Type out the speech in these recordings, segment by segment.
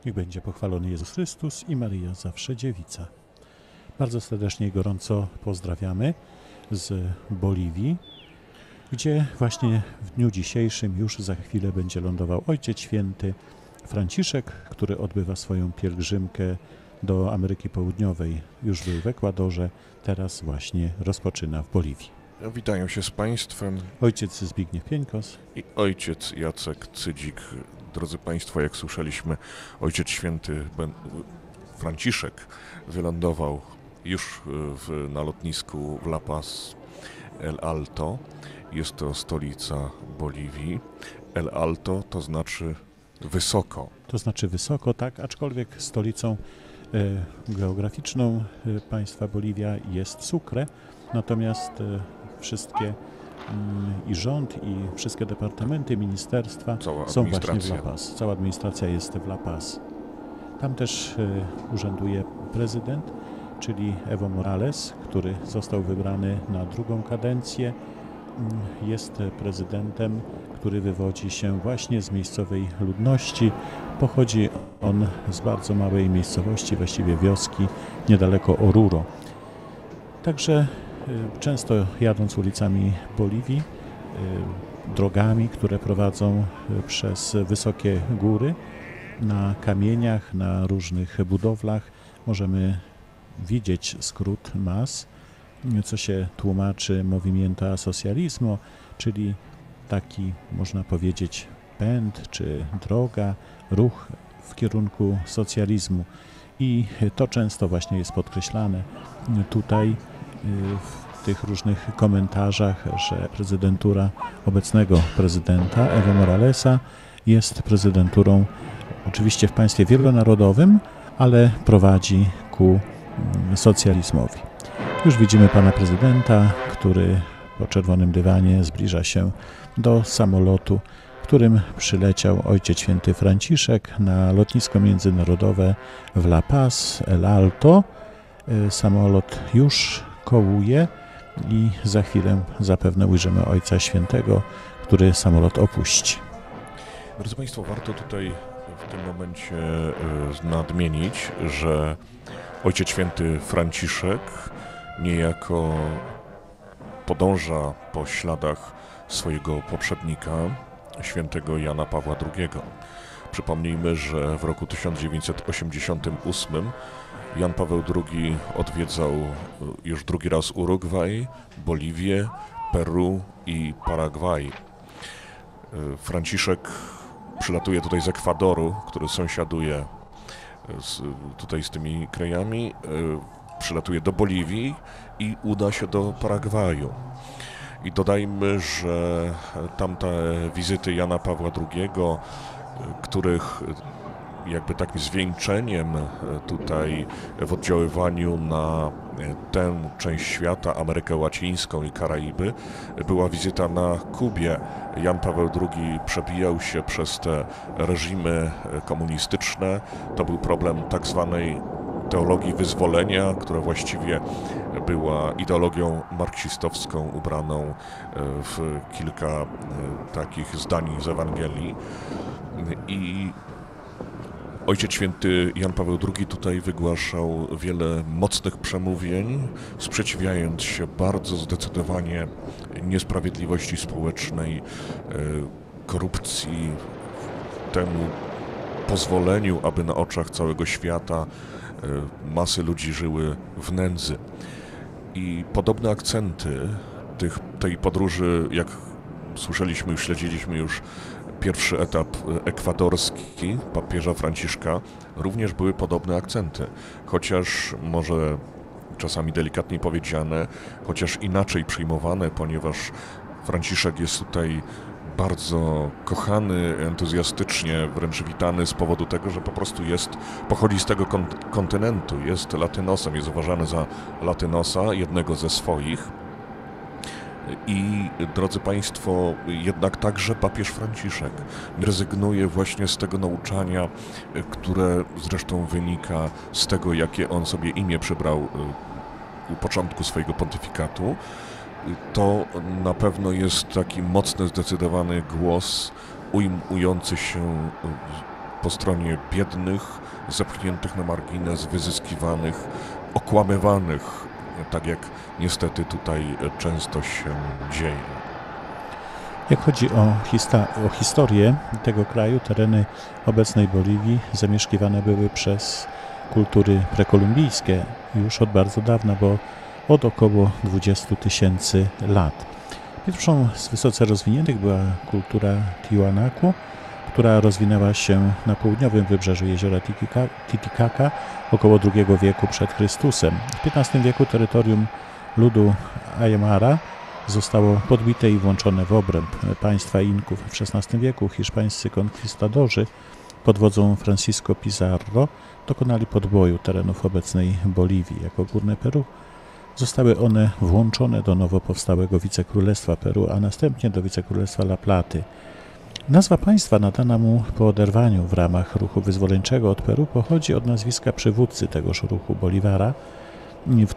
Niech będzie pochwalony Jezus Chrystus i Maryja zawsze dziewica. Bardzo serdecznie i gorąco pozdrawiamy z Boliwii, gdzie właśnie w dniu dzisiejszym już za chwilę będzie lądował Ojciec Święty Franciszek, który odbywa swoją pielgrzymkę do Ameryki Południowej. Już był w Ekwadorze, teraz właśnie rozpoczyna w Boliwii. Witają się z Państwem Ojciec Zbigniew Pieńkos i ojciec Jacek Cydzik. Drodzy Państwo, jak słyszeliśmy, Ojciec Święty Franciszek wylądował już na lotnisku w La Paz El Alto. Jest to stolica Boliwii. El Alto to znaczy wysoko. To znaczy wysoko, tak, aczkolwiek stolicą geograficzną państwa Boliwia jest Sucre, natomiast wszystkie i rząd, i wszystkie departamenty, ministerstwa są właśnie w La Paz. Cała administracja jest w La Paz. Tam też urzęduje prezydent, czyli Evo Morales, który został wybrany na drugą kadencję. Jest prezydentem, który wywodzi się właśnie z miejscowej ludności. Pochodzi on z bardzo małej miejscowości, właściwie wioski, niedaleko Oruro. Także często jadąc ulicami Boliwii, drogami, które prowadzą przez wysokie góry, na kamieniach, na różnych budowlach możemy widzieć skrót MAS, co się tłumaczy Movimiento Socialismo, czyli taki, można powiedzieć, pęd czy droga, ruch w kierunku socjalizmu. I to często właśnie jest podkreślane tutaj w tych różnych komentarzach, że prezydentura obecnego prezydenta Evo Moralesa jest prezydenturą oczywiście w państwie wielonarodowym, ale prowadzi ku socjalizmowi. Już widzimy pana prezydenta, który po czerwonym dywanie zbliża się do samolotu, którym przyleciał Ojciec Święty Franciszek na lotnisko międzynarodowe w La Paz El Alto. Samolot już kołuje i za chwilę zapewne ujrzymy Ojca Świętego, który samolot opuści. Drodzy Państwo, warto tutaj w tym momencie nadmienić, że Ojciec Święty Franciszek niejako podąża po śladach swojego poprzednika, świętego Jana Pawła II. Przypomnijmy, że w roku 1988 Jan Paweł II odwiedzał już drugi raz Urugwaj, Boliwię, Peru i Paragwaj. Franciszek przylatuje tutaj z Ekwadoru, który sąsiaduje tutaj z tymi krajami, przylatuje do Boliwii i uda się do Paragwaju. I dodajmy, że tamte wizyty Jana Pawła II, których jakby takim zwieńczeniem tutaj w oddziaływaniu na tę część świata, Amerykę Łacińską i Karaiby, była wizyta na Kubie. Jan Paweł II przebijał się przez te reżimy komunistyczne. To był problem tak zwanej teologii wyzwolenia, która właściwie była ideologią marksistowską ubraną w kilka takich zdań z Ewangelii. I Ojciec Święty Jan Paweł II tutaj wygłaszał wiele mocnych przemówień, sprzeciwiając się bardzo zdecydowanie niesprawiedliwości społecznej, korupcji, temu pozwoleniu, aby na oczach całego świata masy ludzi żyły w nędzy. I podobne akcenty tej podróży, jak słyszeliśmy, śledziliśmy już pierwszy etap ekwadorski papieża Franciszka, również były podobne akcenty, chociaż może czasami delikatnie powiedziane, chociaż inaczej przyjmowane, ponieważ Franciszek jest tutaj bardzo kochany, entuzjastycznie wręcz witany z powodu tego, że po prostu pochodzi z tego kontynentu, jest latynosem, jest uważany za latynosa, jednego ze swoich. I, drodzy Państwo, jednak także papież Franciszek nie rezygnuje właśnie z tego nauczania, które zresztą wynika z tego, jakie on sobie imię przybrał u początku swojego pontyfikatu. To na pewno jest taki mocny, zdecydowany głos ujmujący się po stronie biednych, zepchniętych na margines, wyzyskiwanych, okłamywanych, tak jak niestety tutaj często się dzieje. Jak chodzi o historię tego kraju, tereny obecnej Boliwii zamieszkiwane były przez kultury prekolumbijskie już od bardzo dawna, bo od około 20 000 lat. Pierwszą z wysoce rozwiniętych była kultura Tiwanaku, która rozwinęła się na południowym wybrzeżu jeziora Titicaca około II wieku przed Chrystusem. W XV wieku terytorium ludu Aymara zostało podbite i włączone w obręb państwa Inków. W XVI wieku hiszpańscy konkwistadorzy pod wodzą Francisco Pizarro dokonali podboju terenów obecnej Boliwii. Jako Górne Peru zostały one włączone do nowo powstałego wicekrólestwa Peru, a następnie do wicekrólestwa La Platy. Nazwa państwa nadana mu po oderwaniu w ramach ruchu wyzwoleńczego od Peru pochodzi od nazwiska przywódcy tegoż ruchu Bolívara. W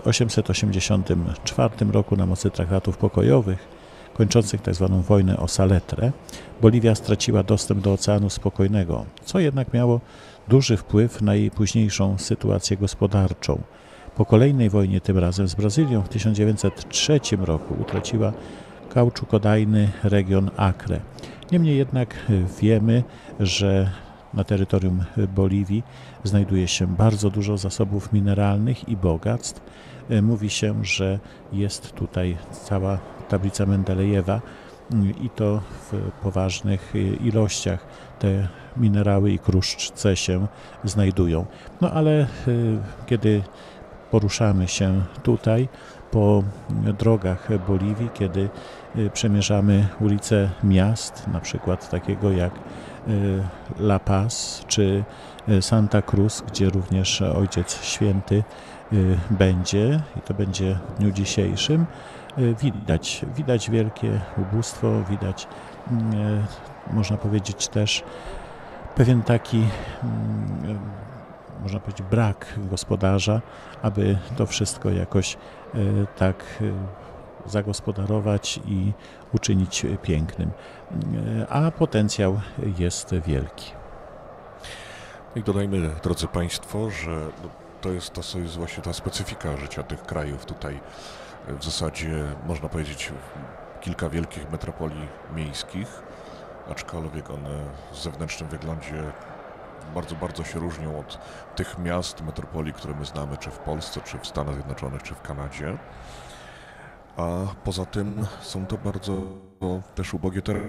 1884 roku na mocy traktatów pokojowych kończących tzw. wojnę o Saletrę Boliwia straciła dostęp do Oceanu Spokojnego, co jednak miało duży wpływ na jej późniejszą sytuację gospodarczą. Po kolejnej wojnie, tym razem z Brazylią, w 1903 roku utraciła kauczukodajny region Acre. Niemniej jednak wiemy, że na terytorium Boliwii znajduje się bardzo dużo zasobów mineralnych i bogactw. Mówi się, że jest tutaj cała tablica Mendelejewa i to w poważnych ilościach te minerały i kruszce się znajdują. No ale kiedy poruszamy się tutaj po drogach Boliwii, kiedy przemierzamy ulice miast, na przykład takiego jak La Paz czy Santa Cruz, gdzie również Ojciec Święty będzie i to będzie w dniu dzisiejszym, widać wielkie ubóstwo, widać, można powiedzieć, też pewien taki, można powiedzieć, brak gospodarza, aby to wszystko jakoś tak zagospodarować i uczynić pięknym. A potencjał jest wielki. I dodajmy, drodzy Państwo, że to jest właśnie ta specyfika życia tych krajów. Tutaj w zasadzie można powiedzieć kilka wielkich metropolii miejskich, aczkolwiek one w zewnętrznym wyglądzie bardzo, bardzo się różnią od tych miast, metropolii, które my znamy, czy w Polsce, czy w Stanach Zjednoczonych, czy w Kanadzie. A poza tym są to bardzo też ubogie tereny.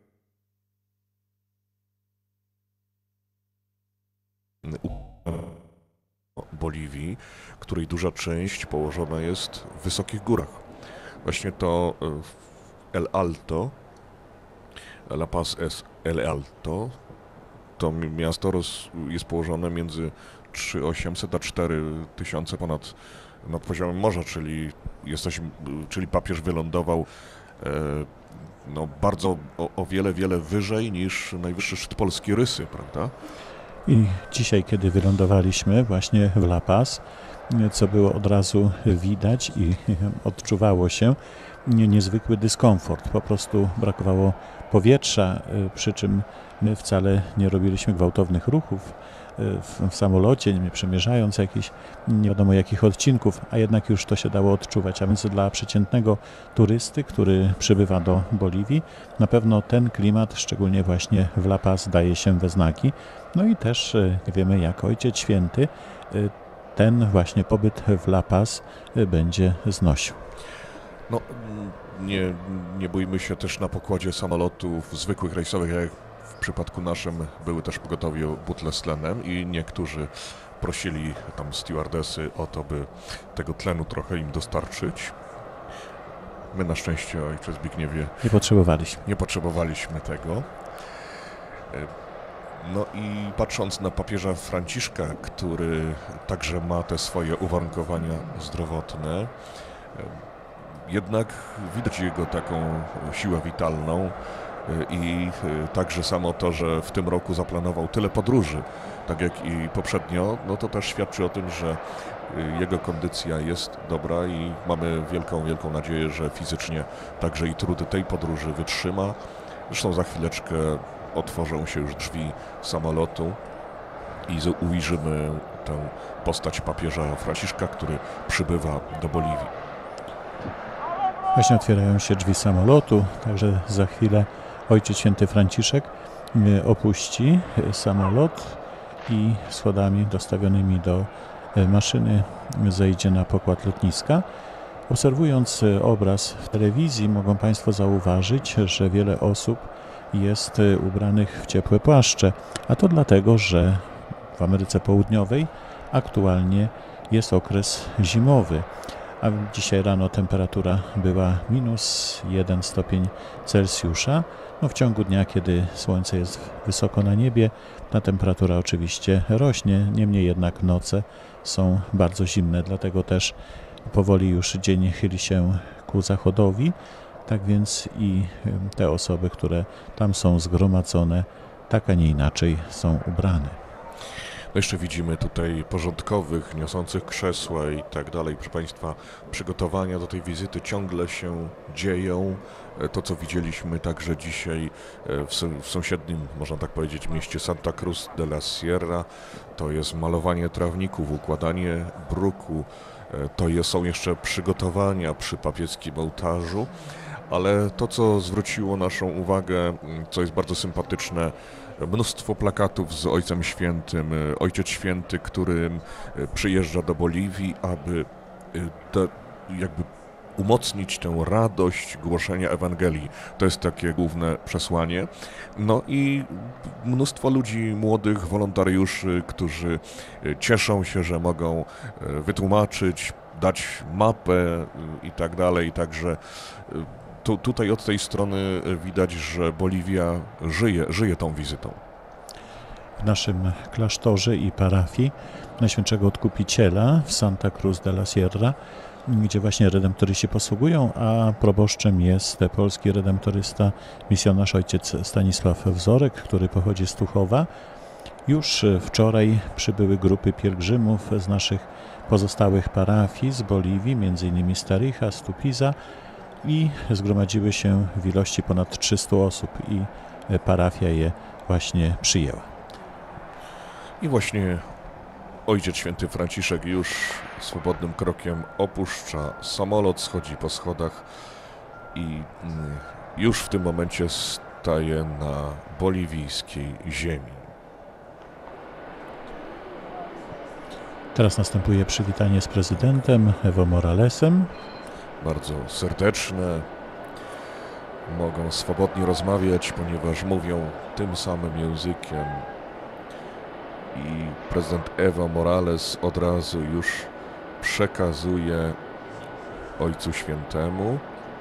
Boliwii, której duża część położona jest w wysokich górach. Właśnie to El Alto, La Paz es El Alto, to miasto jest położone między 3800 a 4000 nad poziomem morza, czyli papież wylądował bardzo o wiele, wiele wyżej niż najwyższy szczyt Polski Rysy, prawda? I dzisiaj, kiedy wylądowaliśmy właśnie w La Paz, co było od razu widać i odczuwało się, niezwykły dyskomfort. Po prostu brakowało powietrza, przy czym my wcale nie robiliśmy gwałtownych ruchów w samolocie, nie przemierzając jakichś nie wiadomo jakich odcinków, a jednak już to się dało odczuwać. A więc dla przeciętnego turysty, który przybywa do Boliwii, na pewno ten klimat, szczególnie właśnie w La Paz, daje się we znaki. No i też wiemy, jak Ojciec Święty ten właśnie pobyt w La Paz będzie znosił. No, nie bójmy się też na pokładzie samolotów zwykłych rejsowych, jak w przypadku naszym były też pogotowie butle z tlenem i niektórzy prosili tam stewardesy o to, by tego tlenu trochę im dostarczyć. My na szczęście, Ojcze Zbigniewie, nie potrzebowaliśmy tego. No i patrząc na papieża Franciszka, który także ma te swoje uwarunkowania zdrowotne, jednak widać jego taką siłę witalną i także samo to, że w tym roku zaplanował tyle podróży, tak jak i poprzednio, no to też świadczy o tym, że jego kondycja jest dobra i mamy wielką, wielką nadzieję, że fizycznie także i trudy tej podróży wytrzyma. Zresztą za chwileczkę otworzą się już drzwi samolotu i ujrzymy tę postać papieża Franciszka, który przybywa do Boliwii. Właśnie otwierają się drzwi samolotu, także za chwilę Ojciec Święty Franciszek opuści samolot i schodami dostawionymi do maszyny zejdzie na pokład lotniska. Obserwując obraz w telewizji, mogą Państwo zauważyć, że wiele osób jest ubranych w ciepłe płaszcze, a to dlatego, że w Ameryce Południowej aktualnie jest okres zimowy, a dzisiaj rano temperatura była -1 stopień Celsjusza. W ciągu dnia, kiedy słońce jest wysoko na niebie, ta temperatura oczywiście rośnie, niemniej jednak noce są bardzo zimne, dlatego też powoli już dzień chyli się ku zachodowi, tak więc i te osoby, które tam są zgromadzone, tak a nie inaczej są ubrane. No jeszcze widzimy tutaj porządkowych, niosących krzesła i tak dalej. Proszę Państwa, przygotowania do tej wizyty ciągle się dzieją. To, co widzieliśmy także dzisiaj w sąsiednim, można tak powiedzieć, mieście Santa Cruz de la Sierra, to jest malowanie trawników, układanie bruku, są jeszcze przygotowania przy papieskim ołtarzu, ale to, co zwróciło naszą uwagę, co jest bardzo sympatyczne, mnóstwo plakatów z Ojcem Świętym, Ojciec Święty, który przyjeżdża do Boliwii, aby jakby umocnić tę radość głoszenia Ewangelii. To jest takie główne przesłanie. No i mnóstwo ludzi, młodych wolontariuszy, którzy cieszą się, że mogą wytłumaczyć, dać mapę i tak dalej. Także tutaj od tej strony widać, że Boliwia żyje tą wizytą. W naszym klasztorze i parafii Najświętszego Odkupiciela w Santa Cruz de la Sierra, gdzie właśnie redemptoryści posługują, a proboszczem jest polski redemptorysta, misjonarz ojciec Stanisław Wzorek, który pochodzi z Tuchowa. Już wczoraj przybyły grupy pielgrzymów z naszych pozostałych parafii z Boliwii, m.in. z Tarija, z Tupiza, i zgromadziły się w ilości ponad 300 osób i parafia je właśnie przyjęła. I właśnie Ojciec Święty Franciszek już swobodnym krokiem opuszcza samolot, schodzi po schodach i już w tym momencie staje na boliwijskiej ziemi. Teraz następuje przywitanie z prezydentem Evo Moralesem. Bardzo serdeczne, mogą swobodnie rozmawiać, ponieważ mówią tym samym językiem i prezydent Evo Morales od razu już przekazuje Ojcu Świętemu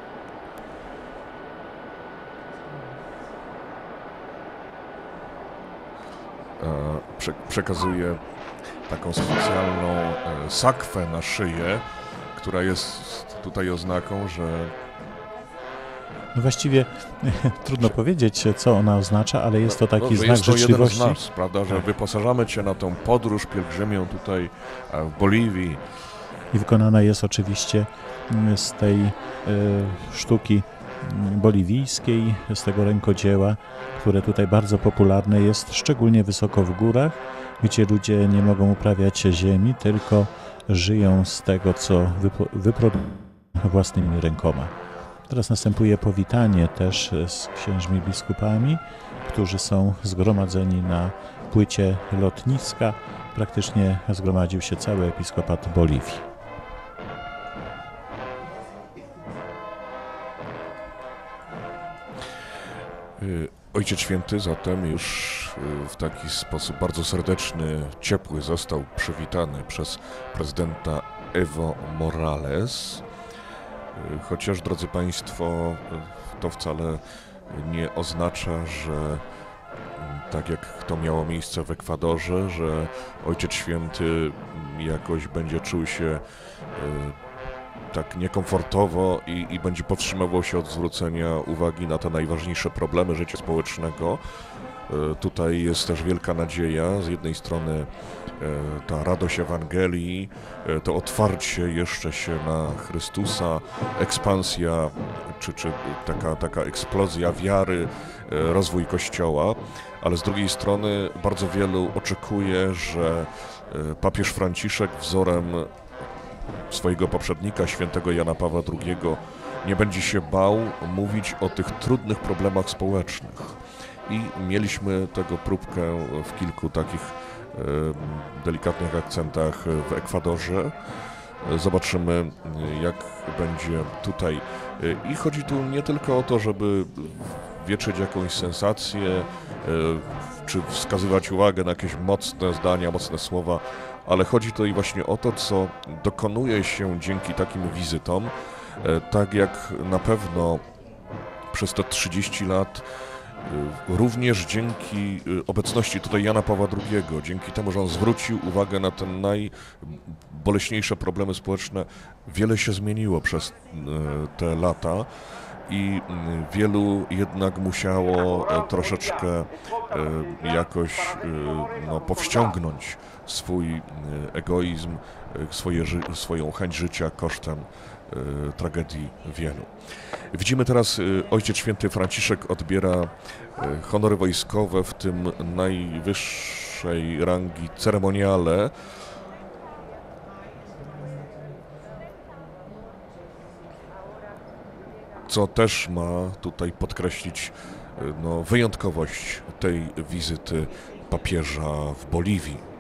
przekazuje taką specjalną sakwę na szyję, która jest tutaj oznaką, że... No właściwie trudno powiedzieć, co ona oznacza, ale jest to taki znak jest to życzliwości. Jeden z nas, prawda, że wyposażamy Cię na tą podróż pielgrzymią tutaj w Boliwii. I wykonana jest oczywiście z tej sztuki boliwijskiej, z tego rękodzieła, które tutaj bardzo popularne jest, szczególnie wysoko w górach, gdzie ludzie nie mogą uprawiać ziemi, tylko żyją z tego, co wyprodukują własnymi rękoma. Teraz następuje powitanie też z księżmi biskupami, którzy są zgromadzeni na płycie lotniska. Praktycznie zgromadził się cały episkopat Boliwii. Ojciec Święty zatem już w taki sposób bardzo serdeczny, ciepły został przywitany przez prezydenta Evo Morales. Chociaż, drodzy Państwo, to wcale nie oznacza, że tak jak to miało miejsce w Ekwadorze, że Ojciec Święty jakoś będzie czuł się tak niekomfortowo i będzie powstrzymywał się od zwrócenia uwagi na te najważniejsze problemy życia społecznego. Tutaj jest też wielka nadzieja. Z jednej strony ta radość Ewangelii, to otwarcie jeszcze się na Chrystusa, ekspansja, czy taka eksplozja wiary, rozwój Kościoła, ale z drugiej strony bardzo wielu oczekuje, że papież Franciszek wzorem swojego poprzednika, świętego Jana Pawła II, nie będzie się bał mówić o tych trudnych problemach społecznych. I mieliśmy tego próbkę w kilku takich delikatnych akcentach w Ekwadorze. Zobaczymy, jak będzie tutaj. I chodzi tu nie tylko o to, żeby wietrzyć jakąś sensację, czy wskazywać uwagę na jakieś mocne zdania, mocne słowa, ale chodzi tutaj właśnie o to, co dokonuje się dzięki takim wizytom, tak jak na pewno przez te 30 lat, również dzięki obecności tutaj Jana Pawła II, dzięki temu, że on zwrócił uwagę na te najboleśniejsze problemy społeczne, wiele się zmieniło przez te lata i wielu jednak musiało troszeczkę jakoś powściągnąć swój egoizm, swoją chęć życia kosztem tragedii wielu. Widzimy teraz, Ojciec Święty Franciszek odbiera honory wojskowe, w tym najwyższej rangi ceremoniale. Co też ma tutaj podkreślić wyjątkowość tej wizyty papieża w Boliwii.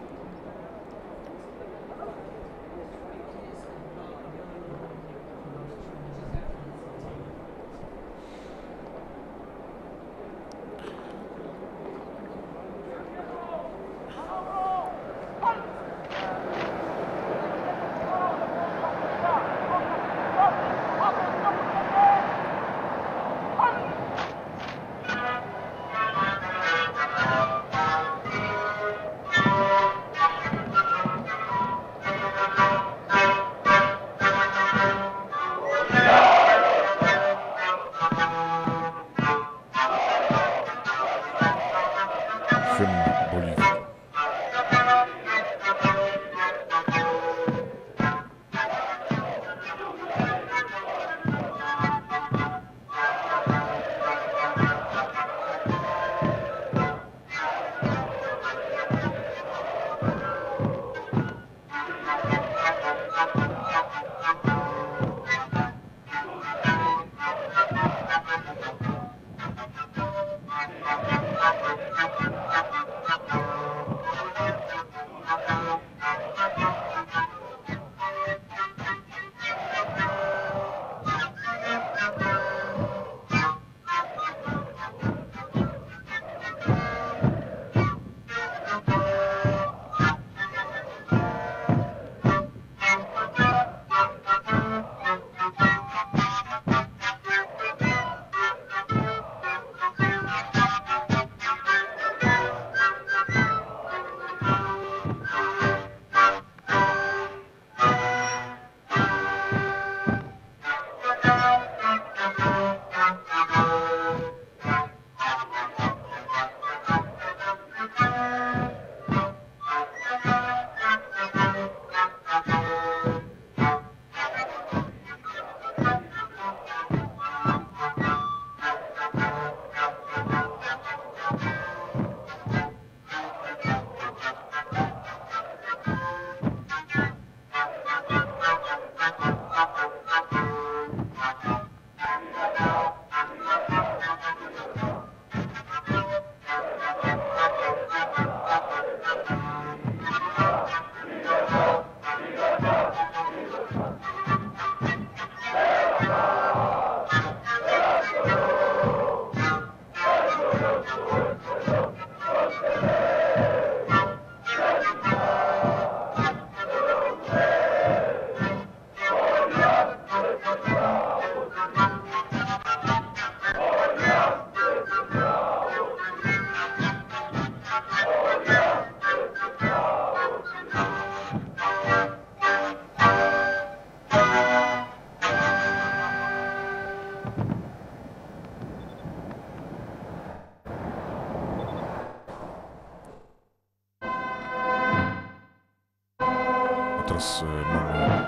teraz mamy...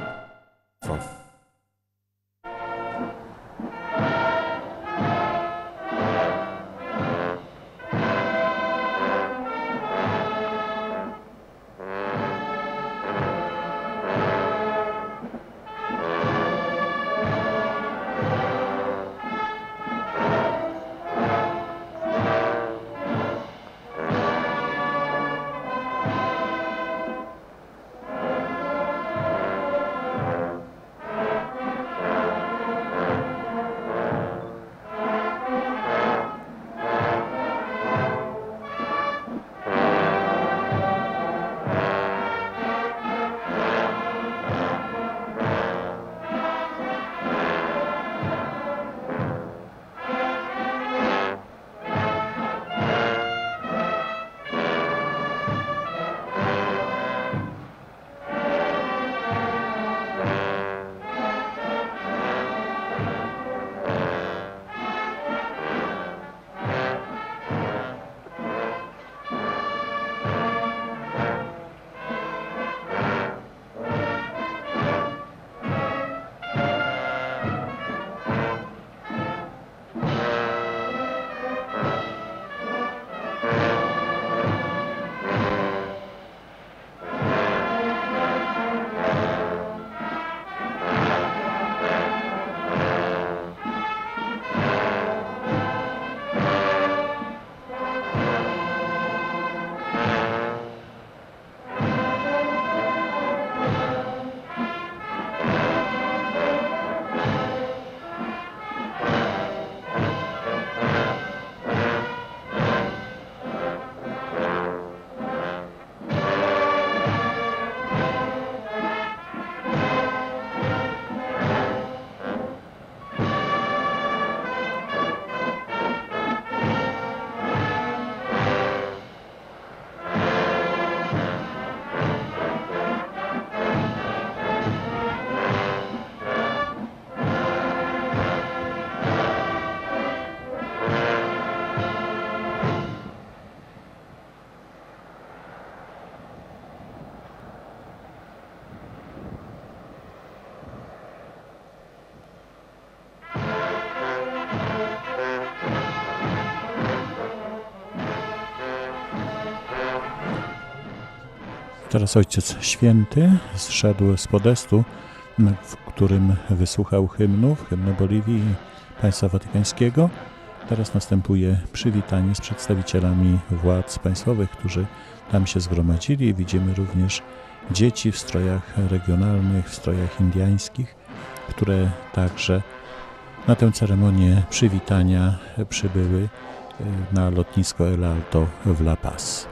Teraz Ojciec Święty zszedł z podestu, w którym wysłuchał hymnu Boliwii i Państwa Watykańskiego. Teraz następuje przywitanie z przedstawicielami władz państwowych, którzy tam się zgromadzili. Widzimy również dzieci w strojach regionalnych, w strojach indiańskich, które także na tę ceremonię przywitania przybyły na lotnisko El Alto w La Paz.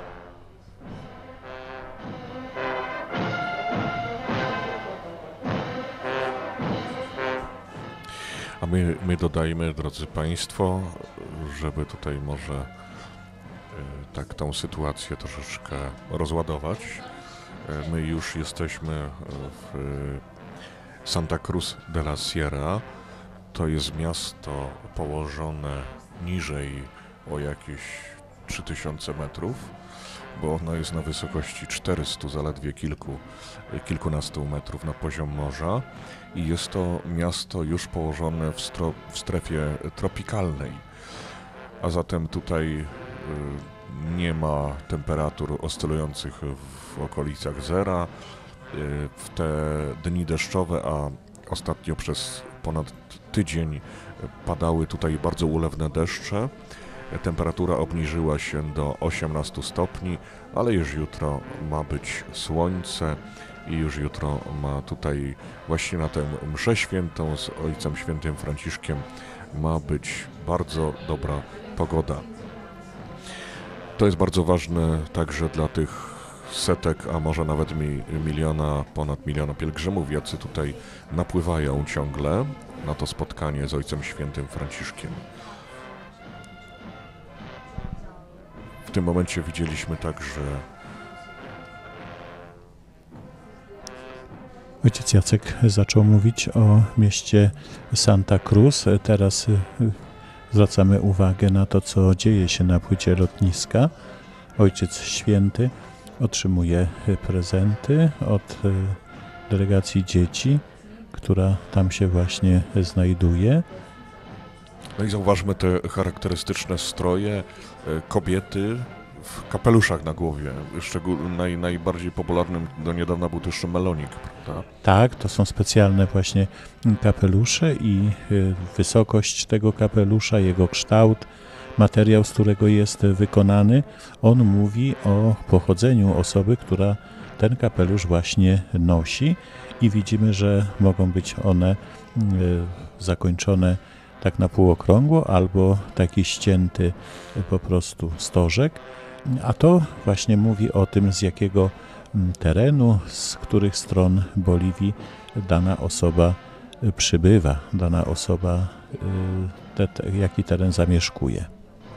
A my dodajmy, drodzy Państwo, żeby tutaj może tak tą sytuację troszeczkę rozładować. My już jesteśmy w Santa Cruz de la Sierra. To jest miasto położone niżej o jakieś 3000 metrów, bo ono jest na wysokości 400, zaledwie kilkunastu metrów na poziom morza i jest to miasto już położone w strefie tropikalnej, a zatem tutaj nie ma temperatur oscylujących w okolicach zera. W te dni deszczowe, a ostatnio przez ponad tydzień padały tutaj bardzo ulewne deszcze. Temperatura obniżyła się do 18 stopni, ale już jutro ma być słońce i już jutro ma tutaj właśnie na tę mszę świętą z Ojcem Świętym Franciszkiem ma być bardzo dobra pogoda. To jest bardzo ważne także dla tych setek, a może nawet ponad miliona pielgrzymów, jacy tutaj napływają ciągle na to spotkanie z Ojcem Świętym Franciszkiem. W tym momencie widzieliśmy także Ojciec Jacek zaczął mówić o mieście Santa Cruz. Teraz zwracamy uwagę na to, co dzieje się na płycie lotniska. Ojciec Święty otrzymuje prezenty od delegacji dzieci, która tam się właśnie znajduje. No i zauważmy te charakterystyczne stroje, kobiety w kapeluszach na głowie. Najbardziej popularnym do niedawna był to jeszcze melonik, prawda? Tak, to są specjalne właśnie kapelusze i wysokość tego kapelusza, jego kształt, materiał, z którego jest wykonany, on mówi o pochodzeniu osoby, która ten kapelusz właśnie nosi i widzimy, że mogą być one zakończone tak na półokrągło albo taki ścięty po prostu stożek, a to właśnie mówi o tym, z jakiego terenu, z których stron Boliwii dana osoba przybywa, dana osoba jaki teren zamieszkuje.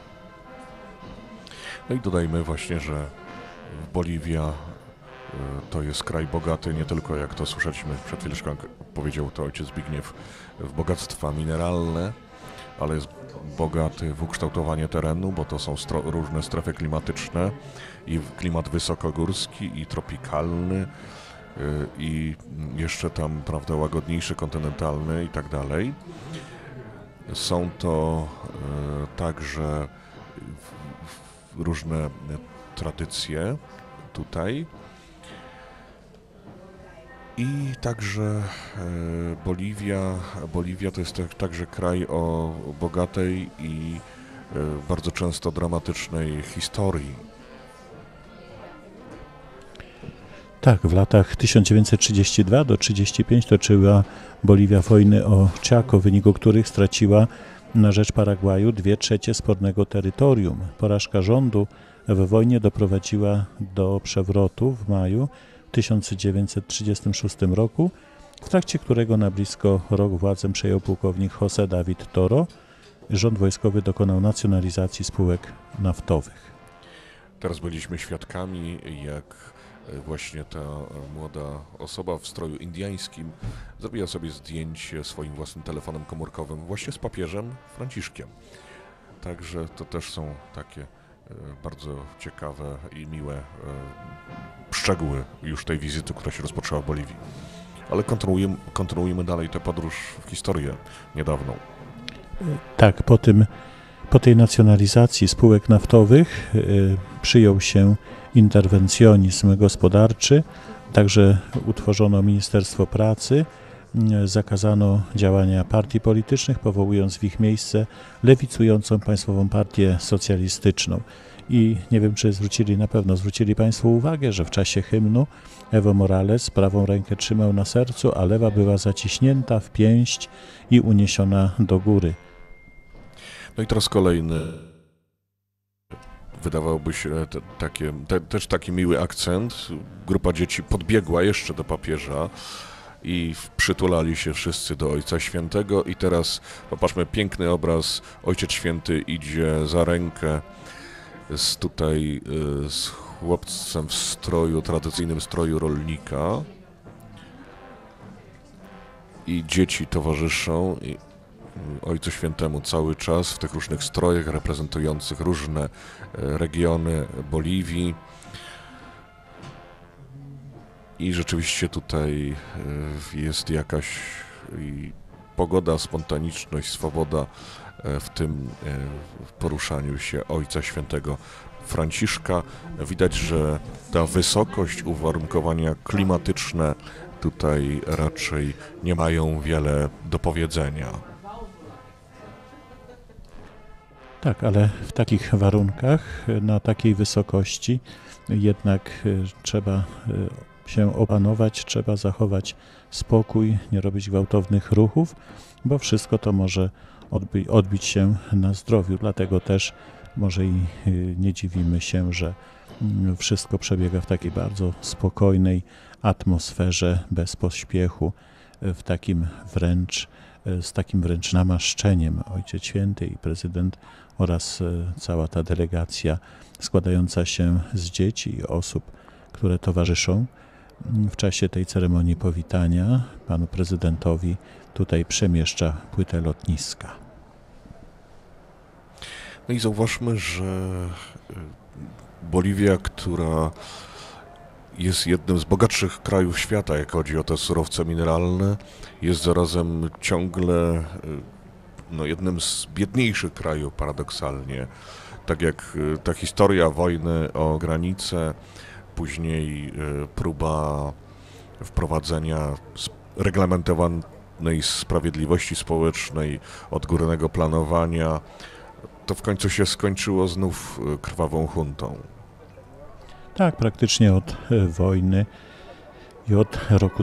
No i dodajmy właśnie, że Boliwia to jest kraj bogaty, nie tylko jak to słyszeliśmy przed chwileczką, powiedział to ojciec Zbigniew, w bogactwa mineralne, ale jest bogaty w ukształtowanie terenu, bo to są różne strefy klimatyczne i klimat wysokogórski i tropikalny i jeszcze tam, prawda, łagodniejszy, kontynentalny i tak dalej. Są to także różne tradycje tutaj i także Boliwia to jest także kraj o bogatej i bardzo często dramatycznej historii. Tak, w latach 1932 do 1935 toczyła Boliwia wojny o Chaco, w wyniku których straciła na rzecz Paragwaju 2/3 spornego terytorium. Porażka rządu w wojnie doprowadziła do przewrotu w maju 1936 roku, w trakcie którego na blisko rok władzę przejął pułkownik José David Toro. Rząd wojskowy dokonał nacjonalizacji spółek naftowych. Teraz byliśmy świadkami, jak właśnie ta młoda osoba w stroju indiańskim zrobiła sobie zdjęcie swoim własnym telefonem komórkowym właśnie z papieżem Franciszkiem. Także to też są takie bardzo ciekawe i miłe szczegóły już tej wizyty, która się rozpoczęła w Boliwii. Ale kontynuujemy dalej tę podróż w historię niedawną. Tak, po tej nacjonalizacji spółek naftowych przyjął się interwencjonizm gospodarczy, także utworzono Ministerstwo Pracy, zakazano działania partii politycznych, powołując w ich miejsce lewicującą Państwową Partię Socjalistyczną. I nie wiem, czy na pewno zwrócili Państwo uwagę, że w czasie hymnu Evo Morales prawą rękę trzymał na sercu, a lewa była zaciśnięta w pięść i uniesiona do góry. No i teraz kolejny, wydawałoby się też taki miły akcent. Grupa dzieci podbiegła jeszcze do papieża i przytulali się wszyscy do Ojca Świętego i teraz popatrzmy, piękny obraz. Ojciec Święty idzie za rękę z chłopcem w tradycyjnym stroju rolnika i dzieci towarzyszą Ojcu Świętemu cały czas w tych różnych strojach reprezentujących różne regiony Boliwii. I rzeczywiście tutaj jest jakaś pogoda, spontaniczność, swoboda w tym poruszaniu się Ojca Świętego Franciszka. Widać, że ta wysokość, uwarunkowania klimatyczne tutaj raczej nie mają wiele do powiedzenia. Tak, ale w takich warunkach, na takiej wysokości jednak trzeba się opanować, trzeba zachować spokój, nie robić gwałtownych ruchów, bo wszystko to może odbić się na zdrowiu. Dlatego też może i nie dziwimy się, że wszystko przebiega w takiej bardzo spokojnej atmosferze, bez pośpiechu, z takim wręcz namaszczeniem. Ojciec Święty i prezydent oraz cała ta delegacja składająca się z dzieci i osób, które towarzyszą w czasie tej ceremonii powitania panu prezydentowi tutaj przemieszcza płytę lotniska. No i zauważmy, że Boliwia, która jest jednym z bogatszych krajów świata, jak chodzi o te surowce mineralne. Jest zarazem ciągle jednym z biedniejszych krajów, paradoksalnie. Tak jak ta historia wojny o granicę, później próba wprowadzenia reglamentowanej sprawiedliwości społecznej, odgórnego planowania, to w końcu się skończyło znów krwawą huntą. Tak, praktycznie od wojny i od roku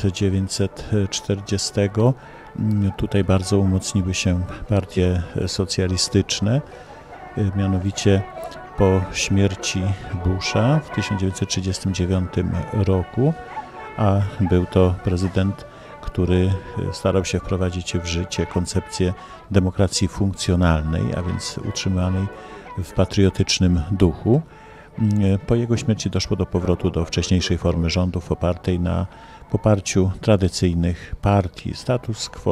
1940 tutaj bardzo umocniły się partie socjalistyczne, mianowicie po śmierci Busha w 1939 roku, a był to prezydent, który starał się wprowadzić w życie koncepcję demokracji funkcjonalnej, a więc utrzymywanej w patriotycznym duchu. Po jego śmierci doszło do powrotu do wcześniejszej formy rządów opartej na poparciu tradycyjnych partii. Status quo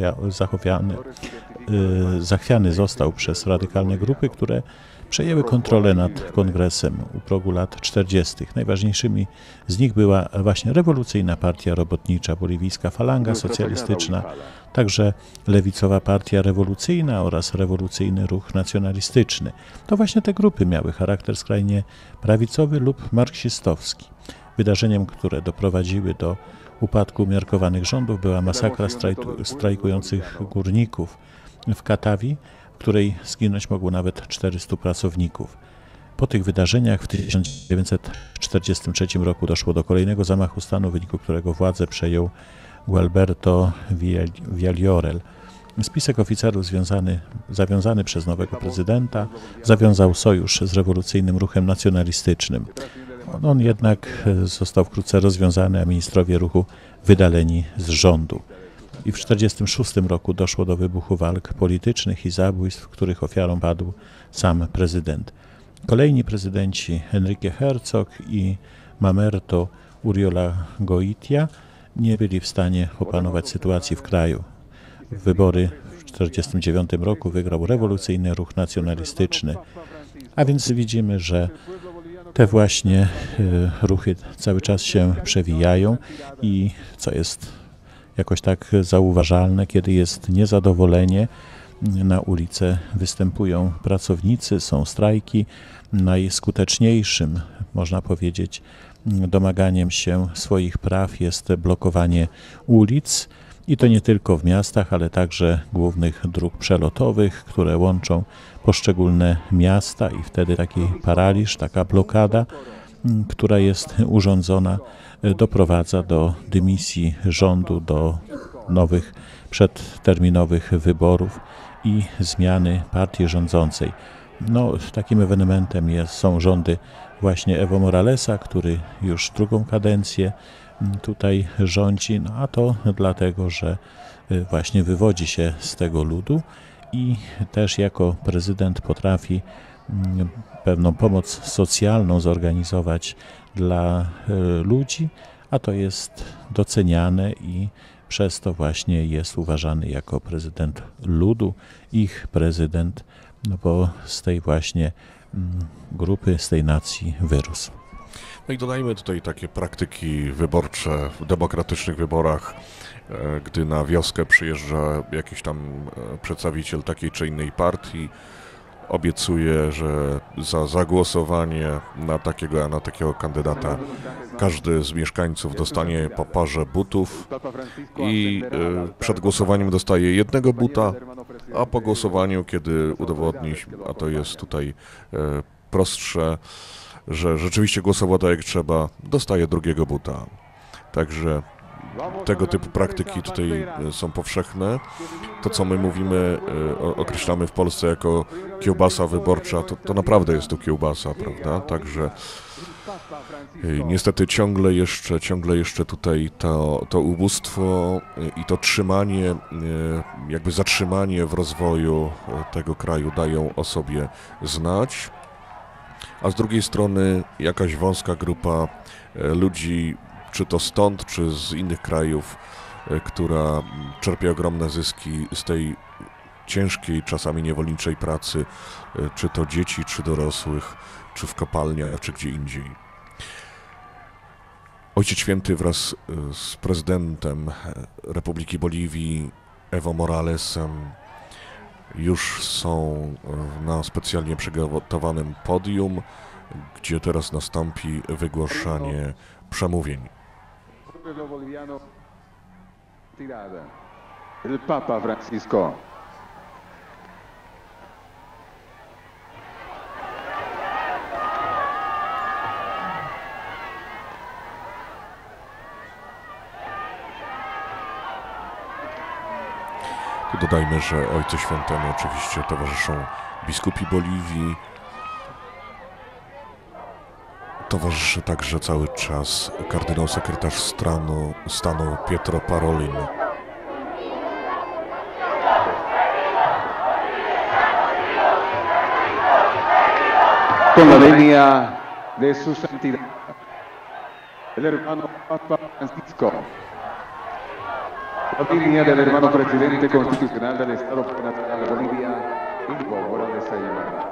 zachwiany został przez radykalne grupy, które przejęły kontrolę nad kongresem u progu lat 40. Najważniejszymi z nich była właśnie rewolucyjna partia robotnicza, boliwijska Falanga Socjalistyczna, także lewicowa partia rewolucyjna oraz rewolucyjny ruch nacjonalistyczny. To właśnie te grupy miały charakter skrajnie prawicowy lub marksistowski. Wydarzeniem, które doprowadziły do upadku umiarkowanych rządów, była masakra strajkujących górników w Katawi, w której zginąć mogło nawet 400 pracowników. Po tych wydarzeniach w 1943 roku doszło do kolejnego zamachu stanu, w wyniku którego władzę przejął Gualberto Villarreal. Spisek oficerów zawiązany przez nowego prezydenta zawiązał sojusz z rewolucyjnym ruchem nacjonalistycznym. On jednak został wkrótce rozwiązany, a ministrowie ruchu wydaleni z rządu. I w 1946 roku doszło do wybuchu walk politycznych i zabójstw, których ofiarą padł sam prezydent. Kolejni prezydenci Enrique Herzog i Mamerto Uriola Goitia nie byli w stanie opanować sytuacji w kraju. Wybory w 1949 roku wygrał rewolucyjny ruch nacjonalistyczny, a więc widzimy, że te właśnie ruchy cały czas się przewijają i co jest jakoś tak zauważalne, kiedy jest niezadowolenie, na ulicę występują pracownicy, są strajki. Najskuteczniejszym, można powiedzieć, domaganiem się swoich praw jest blokowanie ulic i to nie tylko w miastach, ale także głównych dróg przelotowych, które łączą poszczególne miasta i wtedy taki paraliż, taka blokada, która jest urządzona, doprowadza do dymisji rządu, do nowych przedterminowych wyborów i zmiany partii rządzącej. Takim ewenementem są rządy właśnie Evo Moralesa, który już drugą kadencję tutaj rządzi, a to dlatego, że właśnie wywodzi się z tego ludu i też jako prezydent potrafi pewną pomoc socjalną zorganizować dla ludzi, a to jest doceniane i przez to właśnie jest uważany jako prezydent ludu, ich prezydent, bo z tej właśnie grupy, z tej nacji wyrósł. No i dodajmy tutaj takie praktyki wyborcze w demokratycznych wyborach, gdy na wioskę przyjeżdża jakiś tam przedstawiciel takiej czy innej partii, obiecuje, że za zagłosowanie na takiego kandydata każdy z mieszkańców dostanie po parze butów i przed głosowaniem dostaje jednego buta, a po głosowaniu, kiedy udowodni, a to jest tutaj prostsze, że rzeczywiście głosował tak jak trzeba, dostaje drugiego buta. Także tego typu praktyki tutaj są powszechne. To, co my mówimy, określamy w Polsce jako kiełbasa wyborcza, to naprawdę jest to kiełbasa, prawda? Także niestety ciągle jeszcze tutaj to ubóstwo i to trzymanie, jakby zatrzymanie w rozwoju tego kraju dają o sobie znać. A z drugiej strony jakaś wąska grupa ludzi, czy to stąd, czy z innych krajów, która czerpie ogromne zyski z tej ciężkiej, czasami niewolniczej pracy, czy to dzieci, czy dorosłych, czy w kopalniach, czy gdzie indziej. Ojciec Święty wraz z prezydentem Republiki Boliwii Evo Moralesem już są na specjalnie przygotowanym podium, gdzie teraz nastąpi wygłaszanie przemówień. El Papa Francisco. Tu dodajmy, że Ojcu Świętemu oczywiście towarzyszą biskupi Boliwii. Towarzyszy także cały czas kardynał sekretarz stanu Pietro Parolin. Con la venia de su santidad, el hermano Papa Francisco. La línea del hermano presidente constitucional del Estado Nacional de Bolivia, Evo Morales Ayala.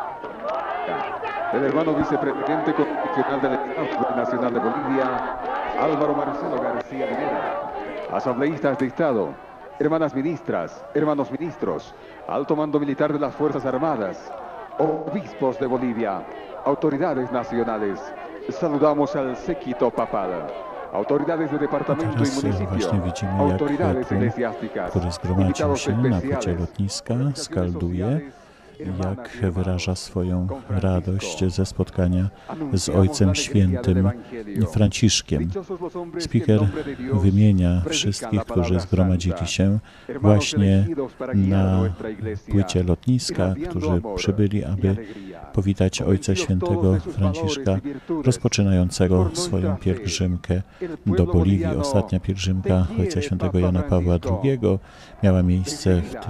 El hermano vicepresidente constitucional del Estado Nacional de Bolivia, Álvaro Marcelo García Linera. Asambleístas de Estado, hermanas ministras, hermanos ministros, alto mando militar de las Fuerzas Armadas, obispos de Bolivia, autoridades nacionales. Saludamos al séquito papal. Autoridades de departamento i municipio, właśnie widzimy, autoridades jak eclesiásticas, który zgromadził się na płycie lotniska, skalduje, jak wyraża swoją radość ze spotkania z Ojcem Świętym Franciszkiem. Speaker wymienia wszystkich, którzy zgromadzili się właśnie na płycie lotniska, którzy przybyli, aby powitać Ojca Świętego Franciszka, rozpoczynającego swoją pielgrzymkę do Boliwii. Ostatnia pielgrzymka Ojca Świętego Jana Pawła II miała miejsce w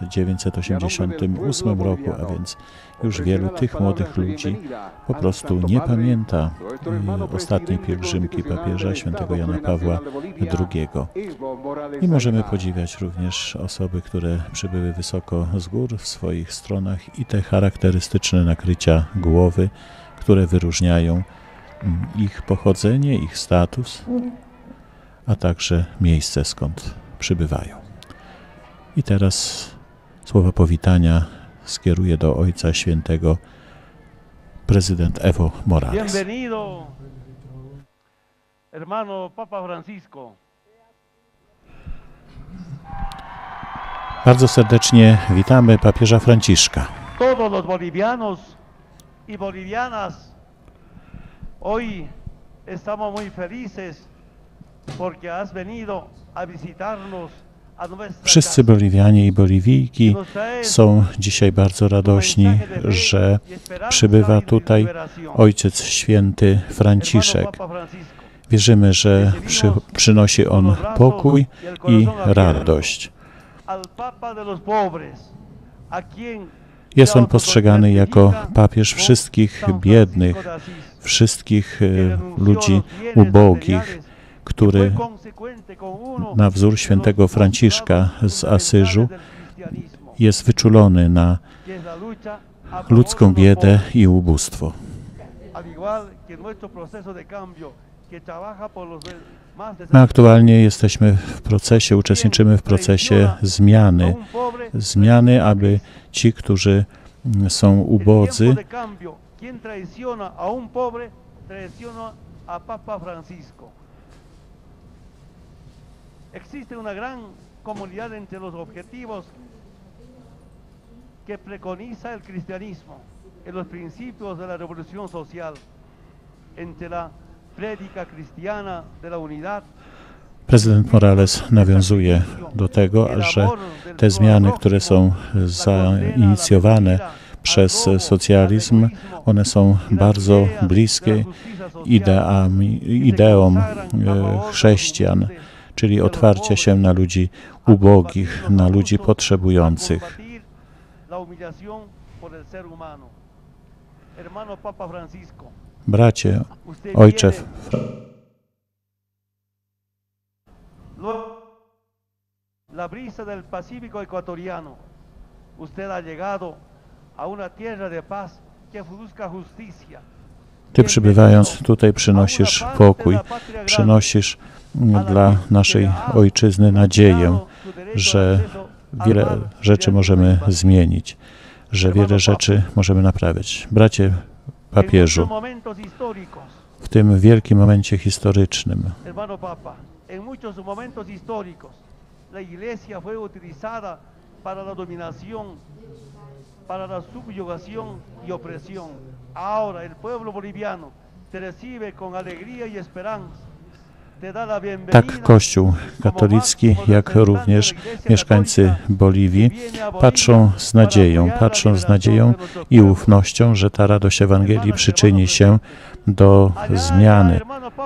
1988 roku, a więc już wielu tych młodych ludzi po prostu nie pamięta ostatniej pielgrzymki papieża Świętego Jana Pawła II. I możemy podziwiać również osoby, które przybyły wysoko z gór w swoich stronach i te charakterystyczne nakrycia głowy, które wyróżniają ich pochodzenie, ich status, a także miejsce, skąd przybywają. I teraz słowa powitania skieruje do Ojca Świętego prezydent Evo Morales. Bienvenido, hermano Papa Francisco. Bardzo serdecznie witamy papieża Franciszka. Todos los bolivianos y bolivianas, hoy estamos muy felices porque has venido a visitarnos. Wszyscy Boliwianie i Boliwijki są dzisiaj bardzo radośni, że przybywa tutaj Ojciec Święty Franciszek. Wierzymy, że przynosi on pokój i radość. Jest on postrzegany jako papież wszystkich biednych, wszystkich ludzi ubogich, który na wzór świętego Franciszka z Asyżu jest wyczulony na ludzką biedę i ubóstwo. My aktualnie jesteśmy w procesie, uczestniczymy w procesie zmiany, aby ci, którzy są ubodzy, Existe una gran comunidad entre los objetivos que preconiza el cristianismo en los principios de la revolución social, entre la prédica cristiana de la unidad. Prezydent Morales nawiązuje do tego, że te zmiany, które są zainicjowane przez socjalizm, one są bardzo bliskie ideom chrześcijan, czyli otwarcia się na ludzi ubogich, na ludzi potrzebujących. Bracie, Ojcze, la brisa del Pacífico ecuatoriano, usted ha llegado a una tierra de paz que produzca justicia, Ty przybywając tutaj przynosisz pokój, przynosisz dla naszej ojczyzny nadzieję, że wiele rzeczy możemy zmienić, że wiele rzeczy możemy naprawić. Bracie papieżu, w tym wielkim momencie historycznym, hermano Papa, en muchos momentos históricos, la Iglesia fue utilizada para la dominación, para la subyugación y opresión. Ahora el pueblo boliviano te recibe con alegría y esperanza. tak Kościół katolicki, jak również mieszkańcy Boliwii patrzą z nadzieją i ufnością, że ta radość Ewangelii przyczyni się do zmiany.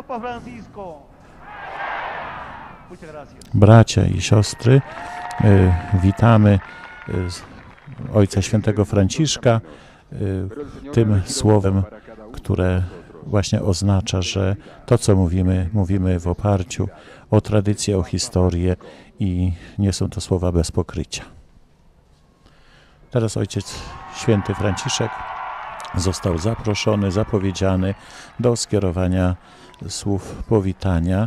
Bracia i siostry, witamy Ojca Świętego Franciszka tym słowem, które właśnie oznacza, że to, co mówimy w oparciu o tradycję, o historię i nie są to słowa bez pokrycia. Teraz Ojciec Święty Franciszek został zaproszony, zapowiedziany do skierowania słów powitania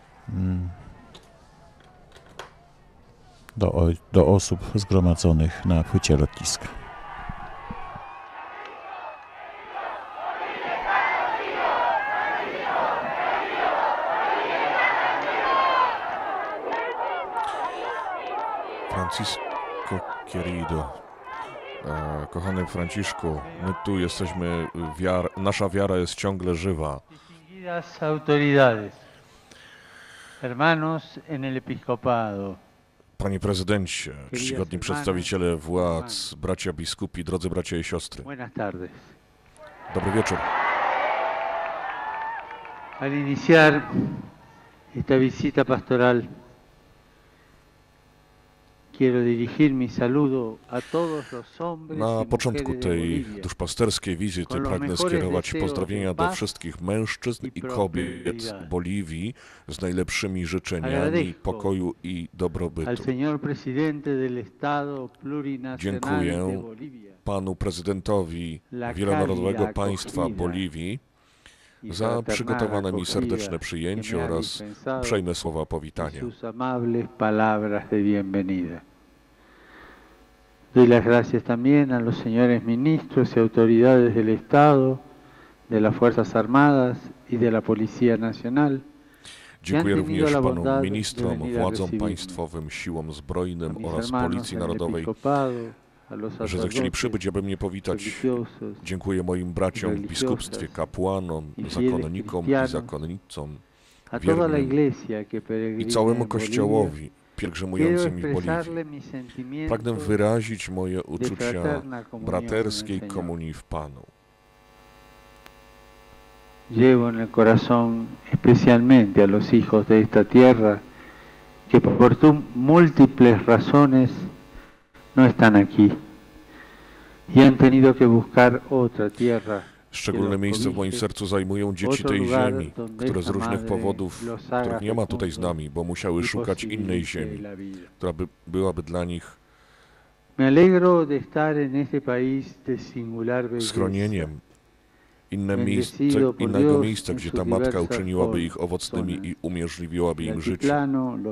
do osób zgromadzonych na płycie lotniska. Francisco querido, kochany Franciszku, my tu jesteśmy, nasza wiara jest ciągle żywa. Distinguidas autoridades, hermanos en el episcopado. Panie prezydencie, czcigodni przedstawiciele władz, bracia biskupi, drodzy bracia i siostry. Buenas tardes. Dobry wieczór. Al iniciar esta visita pastoral, quiero dirigir mi saludo a todos los hombres Na y początku mujeres de tej Bolivia. duszpasterskiej wizyty pragnę skierować pozdrowienia do wszystkich mężczyzn i kobiet Boliwii z najlepszymi życzeniami pokoju i dobrobytu. Al señor presidente del Estado plurinacional Dziękuję de Bolivia panu prezydentowi wielonarodowego państwa Boliwii za przygotowane mi serdeczne przyjęcie oraz uprzejme słowa powitania. sus amables palabras de bienvenida. Doy las gracias también a los señores ministros y autoridades del Estado, de las Fuerzas Armadas y de la Policía Nacional. Dziękuję również panom ministrom, władzom państwowym, siłom zbrojnym oraz Policji Narodowej, że zechcieli przybyć, aby mnie powitać. Dziękuję moim braciom w biskupstwie, kapłanom, zakonnikom i zakonnicom, wiernym i całemu Kościołowi pielgrzymującym w Boliwii. Pragnę wyrazić moje uczucia braterskiej komunii w Panu. Llevo en el corazón especialmente a los hijos de esta tierra que por múltiples razones no están aquí y han tenido que buscar otra tierra. Szczególne miejsce w moim sercu zajmują dzieci tej ziemi, które z różnych powodów, których nie ma tutaj z nami, bo musiały szukać innej ziemi, która byłaby dla nich schronieniem, innego miejsca, gdzie ta matka uczyniłaby ich owocnymi i umożliwiłaby im życie.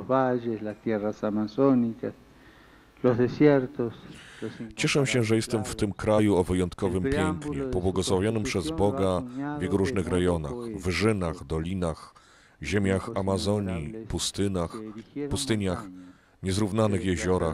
Cieszę się, że jestem w tym kraju o wyjątkowym pięknie, pobłogosławionym przez Boga w jego różnych rejonach, wyżynach, dolinach, ziemiach Amazonii, pustyniach, niezrównanych jeziorach.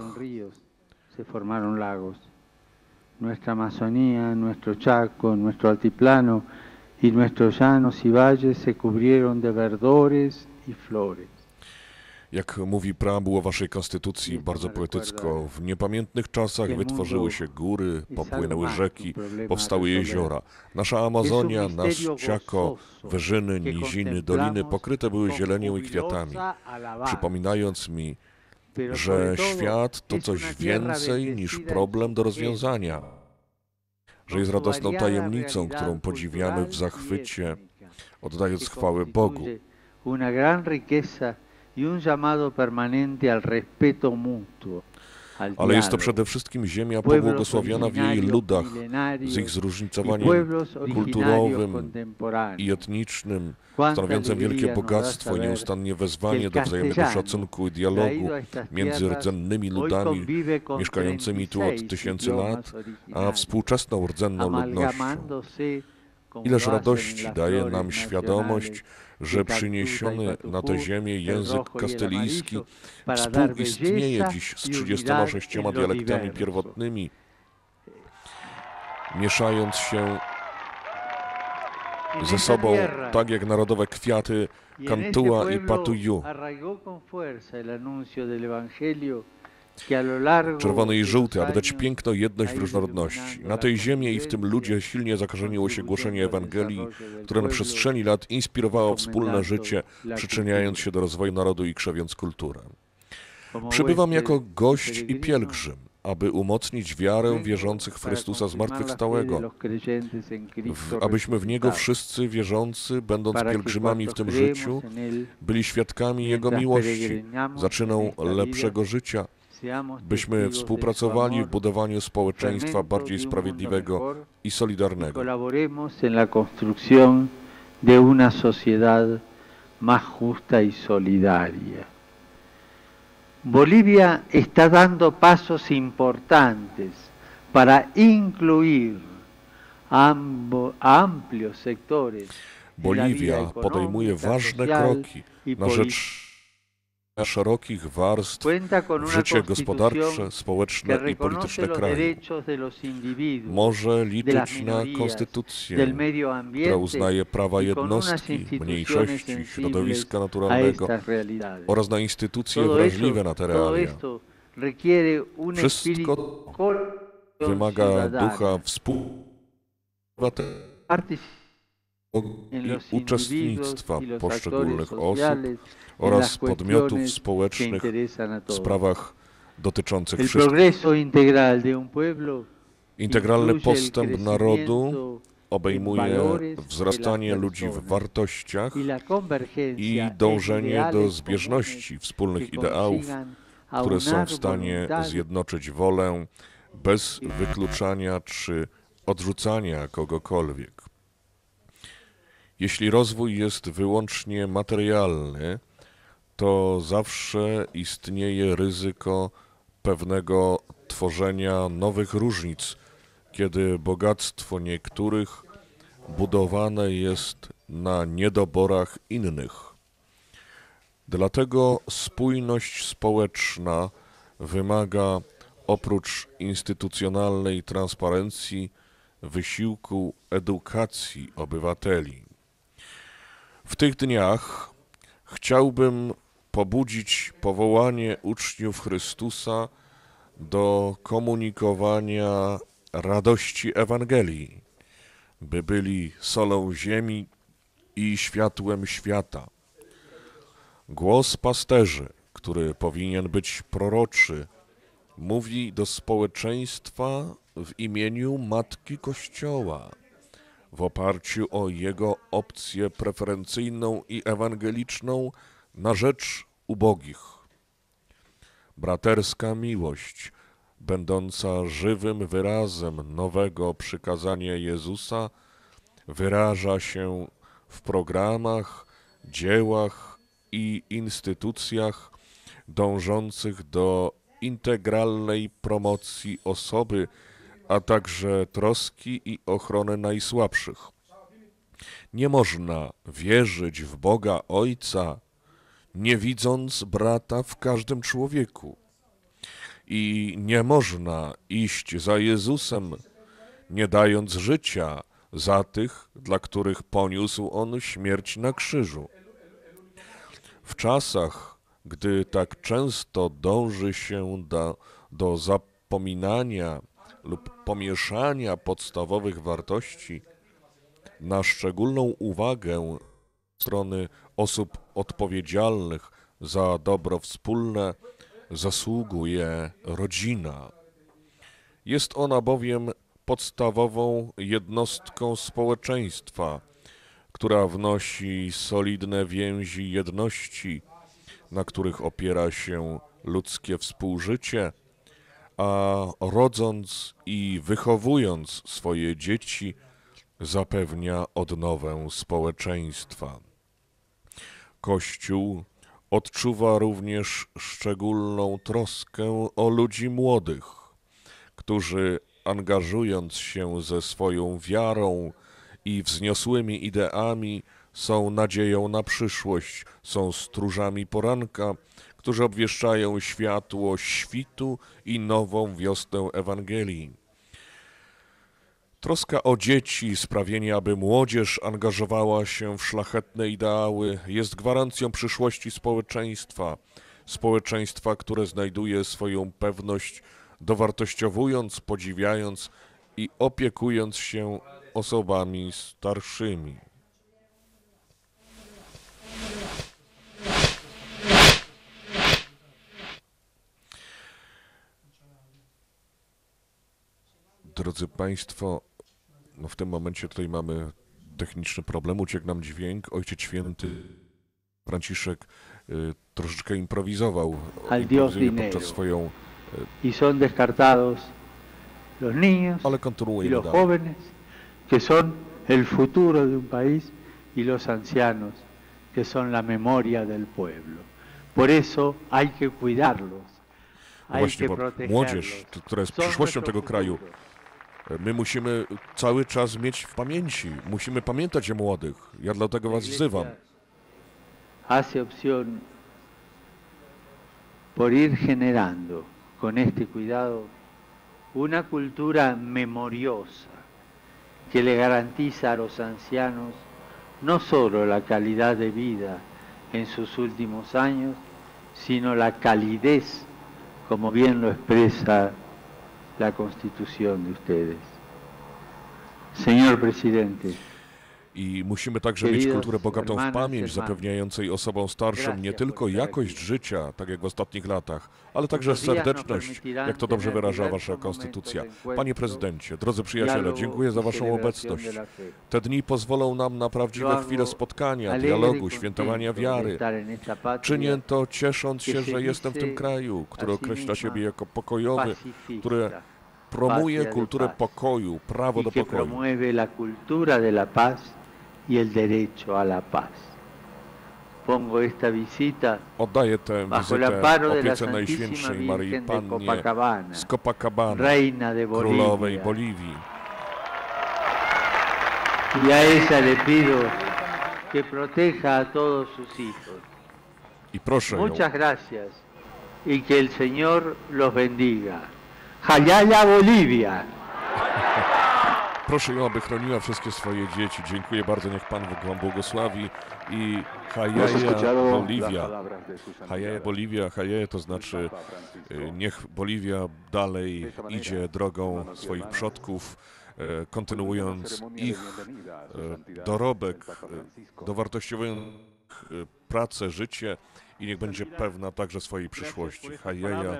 Nuestra Amazonía, nuestro Chaco, nuestro altiplano y nuestros llanos y valles se cubrieron de verdores y flores. Jak mówi preambuła waszej konstytucji, bardzo poetycko, w niepamiętnych czasach wytworzyły się góry, popłynęły rzeki, powstały jeziora. Nasza Amazonia, nasz Chaco, wyżyny, niziny, doliny pokryte były zielenią i kwiatami, przypominając mi, że świat to coś więcej niż problem do rozwiązania, że jest radosną tajemnicą, którą podziwiamy w zachwycie, oddając chwałę Bogu. ale jest to przede wszystkim ziemia pobłogosławiona w jej ludach, z ich zróżnicowaniem kulturowym i etnicznym, stanowiącym wielkie bogactwo i nieustannie wezwanie do wzajemnego szacunku i dialogu między rdzennymi ludami mieszkającymi tu od tysięcy lat, a współczesną rdzenną ludnością. Ileż radości daje nam świadomość, że przyniesiony na tę ziemię język kastylijski współistnieje dziś z 36 dialektami pierwotnymi, mieszając się ze sobą tak jak narodowe kwiaty Cantua i Patuyu. Czerwony i żółty, aby dać piękno i jedność w różnorodności. Na tej ziemi i w tym ludzie silnie zakorzeniło się głoszenie Ewangelii, które na przestrzeni lat inspirowało wspólne życie, przyczyniając się do rozwoju narodu i krzewiąc kulturę. Przybywam jako gość i pielgrzym, aby umocnić wiarę wierzących w Chrystusa zmartwychwstałego, abyśmy w Niego wszyscy wierzący, będąc pielgrzymami w tym życiu, byli świadkami Jego miłości, zaczyną lepszego życia, byśmy współpracowali w budowaniu społeczeństwa bardziej sprawiedliwego i solidarnego. Colaboremos en la construcción de una sociedad más justa y solidaria. Bolivia está dando pasos importantes para incluir a amplios sectores. Boliwia podejmuje ważne kroki na rzecz szerokich warstw w życie gospodarcze, społeczne i polityczne kraju. Może liczyć na konstytucję, która uznaje prawa jednostki, mniejszości, środowiska naturalnego oraz na instytucje wrażliwe na te realia. Wszystko wymaga ducha i uczestnictwa poszczególnych osób oraz podmiotów społecznych w sprawach dotyczących wszystkich. Integralny postęp narodu obejmuje wzrastanie ludzi w wartościach i dążenie do zbieżności wspólnych ideałów, które są w stanie zjednoczyć wolę bez wykluczania czy odrzucania kogokolwiek. Jeśli rozwój jest wyłącznie materialny, to zawsze istnieje ryzyko pewnego tworzenia nowych różnic, kiedy bogactwo niektórych budowane jest na niedoborach innych. Dlatego spójność społeczna wymaga oprócz instytucjonalnej transparencji wysiłku edukacji obywateli. W tych dniach chciałbym pobudzić powołanie uczniów Chrystusa do komunikowania radości Ewangelii, by byli solą ziemi i światłem świata. Głos pasterzy, który powinien być proroczy, mówi do społeczeństwa w imieniu Matki Kościoła, w oparciu o jego opcję preferencyjną i ewangeliczną na rzecz ubogich. Braterska miłość, będąca żywym wyrazem nowego przykazania Jezusa, wyraża się w programach, dziełach i instytucjach dążących do integralnej promocji osoby, a także troski i ochrony najsłabszych. Nie można wierzyć w Boga Ojca, nie widząc brata w każdym człowieku. I nie można iść za Jezusem, nie dając życia za tych, dla których poniósł On śmierć na krzyżu. W czasach, gdy tak często dąży się do zapominania lub pomieszania podstawowych wartości, na szczególną uwagę strony osób odpowiedzialnych za dobro wspólne zasługuje rodzina. Jest ona bowiem podstawową jednostką społeczeństwa, która wnosi solidne więzi jedności, na których opiera się ludzkie współżycie, a rodząc i wychowując swoje dzieci, zapewnia odnowę społeczeństwa. Kościół odczuwa również szczególną troskę o ludzi młodych, którzy angażując się ze swoją wiarą i wzniosłymi ideami, są nadzieją na przyszłość, są stróżami poranka, którzy obwieszczają światło świtu i nową wiosnę Ewangelii. Troska o dzieci, sprawienie, aby młodzież angażowała się w szlachetne ideały, jest gwarancją przyszłości społeczeństwa, które znajduje swoją pewność, dowartościowując, podziwiając i opiekując się osobami starszymi. Drodzy Państwo, no w tym momencie tutaj mamy techniczny problem, uciekł nam dźwięk. Ojciec Święty Franciszek troszeczkę improwizuje podczas swoją... Y son descartados los niños ale y los jóvenes, que son el futuro de un país, y los ancianos, que son la memoria del pueblo. Por eso hay que cuidarlos. No właśnie, bo młodzież, która jest przyszłością tego kraju, my musimy cały czas mieć w pamięci, musimy pamiętać o młodych. Ja dlatego was wzywam. Hace opción por ir generando con este cuidado una cultura memoriosa que le garantiza a los ancianos no solo la calidad de vida en sus últimos años, sino la calidez, como bien lo expresa la Constitución de ustedes. Señor Presidente, I musimy także mieć kulturę bogatą w pamięć, zapewniającej osobom starszym nie tylko jakość życia, tak jak w ostatnich latach, ale także serdeczność, jak to dobrze wyraża wasza konstytucja. Panie prezydencie, drodzy przyjaciele, dziękuję za waszą obecność. Te dni pozwolą nam na prawdziwe chwile spotkania, dialogu, świętowania wiary. Czynię to ciesząc się, że jestem w tym kraju, który określa siebie jako pokojowy, który promuje kulturę pokoju, prawo do pokoju. Y el derecho a la paz. Pongo esta visita Oddaję tę wizytę opiece Najświętszej Maryi Pannie z Copacabana, Królowej Boliwii. Y a ella le pido que proteja a todos sus hijos. I proszę ją. Muchas gracias y que el Señor los bendiga. Hayaya Bolivia. Proszę ją, aby chroniła wszystkie swoje dzieci. Dziękuję bardzo, niech Pan wam błogosławi. I Hayaya Bolivia. Hayaya Bolivia, Hayaya to znaczy niech Boliwia dalej idzie drogą swoich przodków, kontynuując ich dorobek, dowartościowując pracę, życie i niech będzie pewna także swojej przyszłości. Hayaya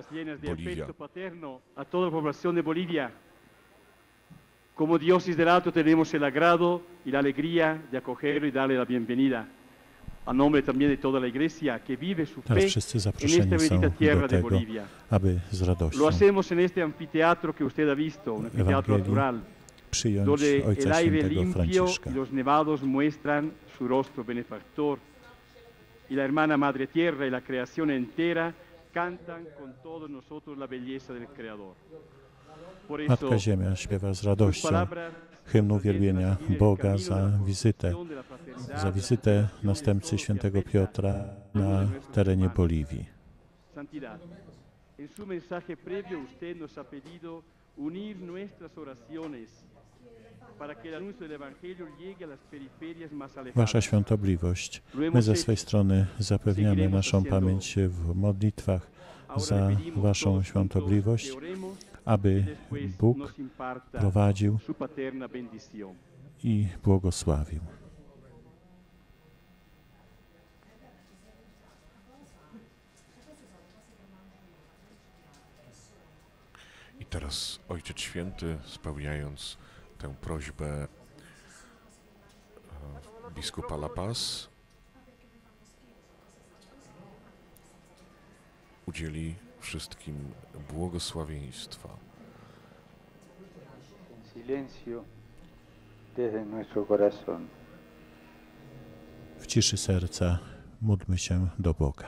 Bolivia. Como diócesis del Alto tenemos el agrado y la alegría de acoger y darle la bienvenida. A nombre también de toda la Iglesia que vive su fe en esta bendita tierra de Bolivia. Lo hacemos en este anfiteatro que usted ha visto, un anfiteatro natural, donde el aire limpio y los nevados muestran su rostro benefactor. Y la hermana Madre Tierra y la creación entera cantan con todos nosotros la belleza del Creador. Matka Ziemia śpiewa z radością hymn uwielbienia Boga za wizytę następcy świętego Piotra na terenie Boliwii. Wasza Świątobliwość, my ze swej strony zapewniamy naszą pamięć w modlitwach za Waszą Świątobliwość, aby Bóg prowadził i błogosławił. I teraz Ojciec Święty, spełniając tę prośbę biskupa La Paz, udzieli wszystkim błogosławieństwa. Silencio desde nuestro corazón. W ciszy serca módlmy się do Boga.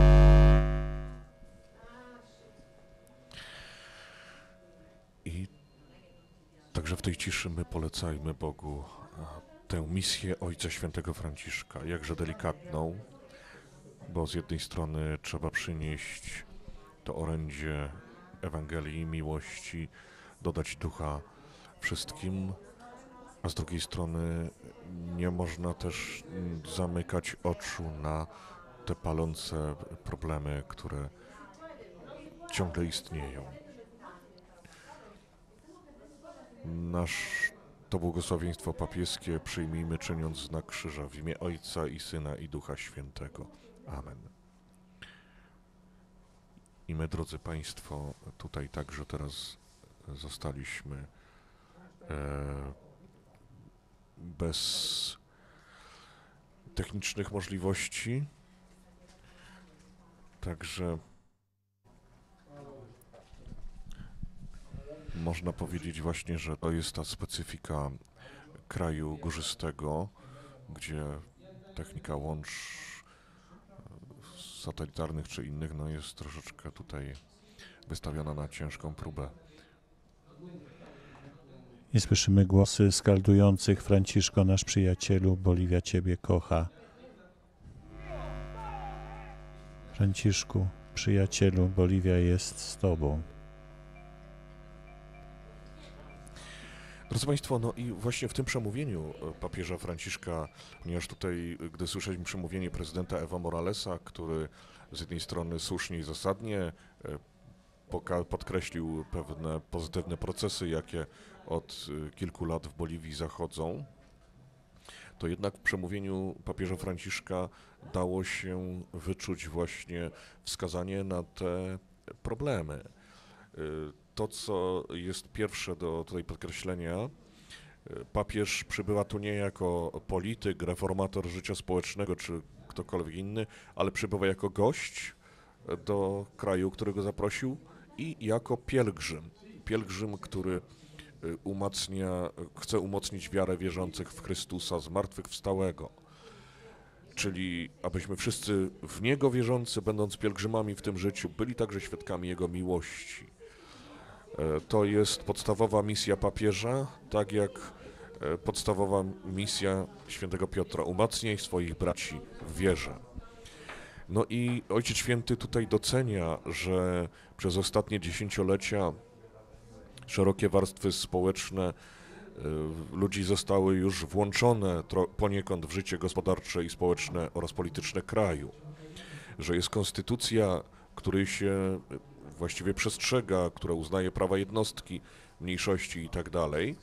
I także w tej ciszy my polecajmy Bogu tę misję Ojca Świętego Franciszka, jakże delikatną, bo z jednej strony trzeba przynieść to orędzie Ewangelii i miłości, dodać ducha wszystkim, a z drugiej strony nie można też zamykać oczu na te palące problemy, które ciągle istnieją. To błogosławieństwo papieskie przyjmijmy, czyniąc znak krzyża w imię Ojca i Syna i Ducha Świętego. Amen. I my, drodzy Państwo, tutaj także teraz zostaliśmy bez technicznych możliwości, także można powiedzieć właśnie, że to jest ta specyfika kraju górzystego, gdzie technika łącz satelitarnych czy innych jest troszeczkę tutaj wystawiona na ciężką próbę. I słyszymy głosy skaldujących: Franciszko, nasz przyjacielu, Boliwia Ciebie kocha. Franciszku, przyjacielu, Boliwia jest z Tobą. Drodzy Państwo, i właśnie w tym przemówieniu papieża Franciszka, ponieważ tutaj, gdy słyszeliśmy przemówienie prezydenta Evo Moralesa, który z jednej strony słusznie i zasadnie podkreślił pewne pozytywne procesy, jakie od kilku lat w Boliwii zachodzą, to jednak w przemówieniu papieża Franciszka dało się wyczuć właśnie wskazanie na te problemy. To, co jest pierwsze do tutaj podkreślenia, papież przybywa tu nie jako polityk, reformator życia społecznego czy ktokolwiek inny, ale przybywa jako gość do kraju, który go zaprosił, i jako pielgrzym. Pielgrzym, który chce umocnić wiarę wierzących w Chrystusa zmartwychwstałego. Czyli abyśmy wszyscy w Niego wierzący, będąc pielgrzymami w tym życiu, byli także świadkami Jego miłości. To jest podstawowa misja papieża, tak jak podstawowa misja świętego Piotra. Umacniaj swoich braci w wierze. I Ojciec Święty tutaj docenia, że przez ostatnie dziesięciolecia szerokie warstwy społeczne ludzi zostały już włączone poniekąd w życie gospodarcze i społeczne oraz polityczne kraju. Że jest konstytucja, której się właściwie przestrzega, która uznaje prawa jednostki, mniejszości i tak dalej.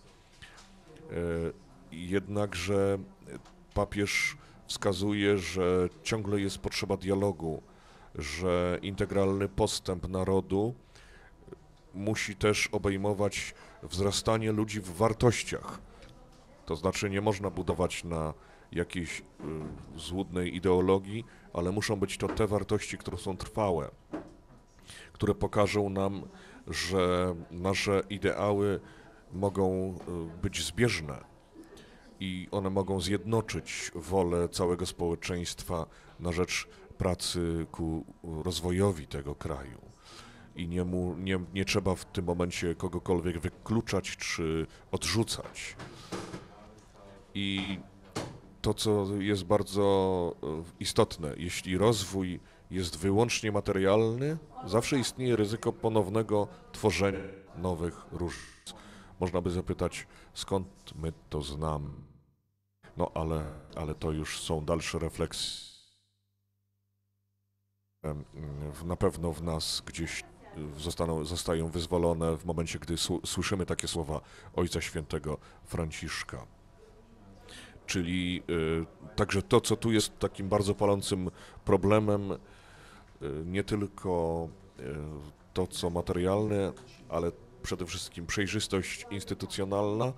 Jednakże papież wskazuje, że ciągle jest potrzeba dialogu, że integralny postęp narodu musi też obejmować wzrastanie ludzi w wartościach. To znaczy nie można budować na jakiejś złudnej ideologii, ale muszą być to te wartości, które są trwałe, które pokażą nam, że nasze ideały mogą być zbieżne i one mogą zjednoczyć wolę całego społeczeństwa na rzecz pracy ku rozwojowi tego kraju. I nie trzeba w tym momencie kogokolwiek wykluczać czy odrzucać. I to, co jest bardzo istotne, jeśli rozwój jest wyłącznie materialny, zawsze istnieje ryzyko ponownego tworzenia nowych różnic. Można by zapytać, skąd my to znamy? Ale to już są dalsze refleksje. Na pewno w nas gdzieś zostają wyzwolone w momencie, gdy słyszymy takie słowa Ojca Świętego Franciszka. Czyli także to, co tu jest takim bardzo palącym problemem, nie tylko to, co materialne, ale przede wszystkim przejrzystość instytucjonalna,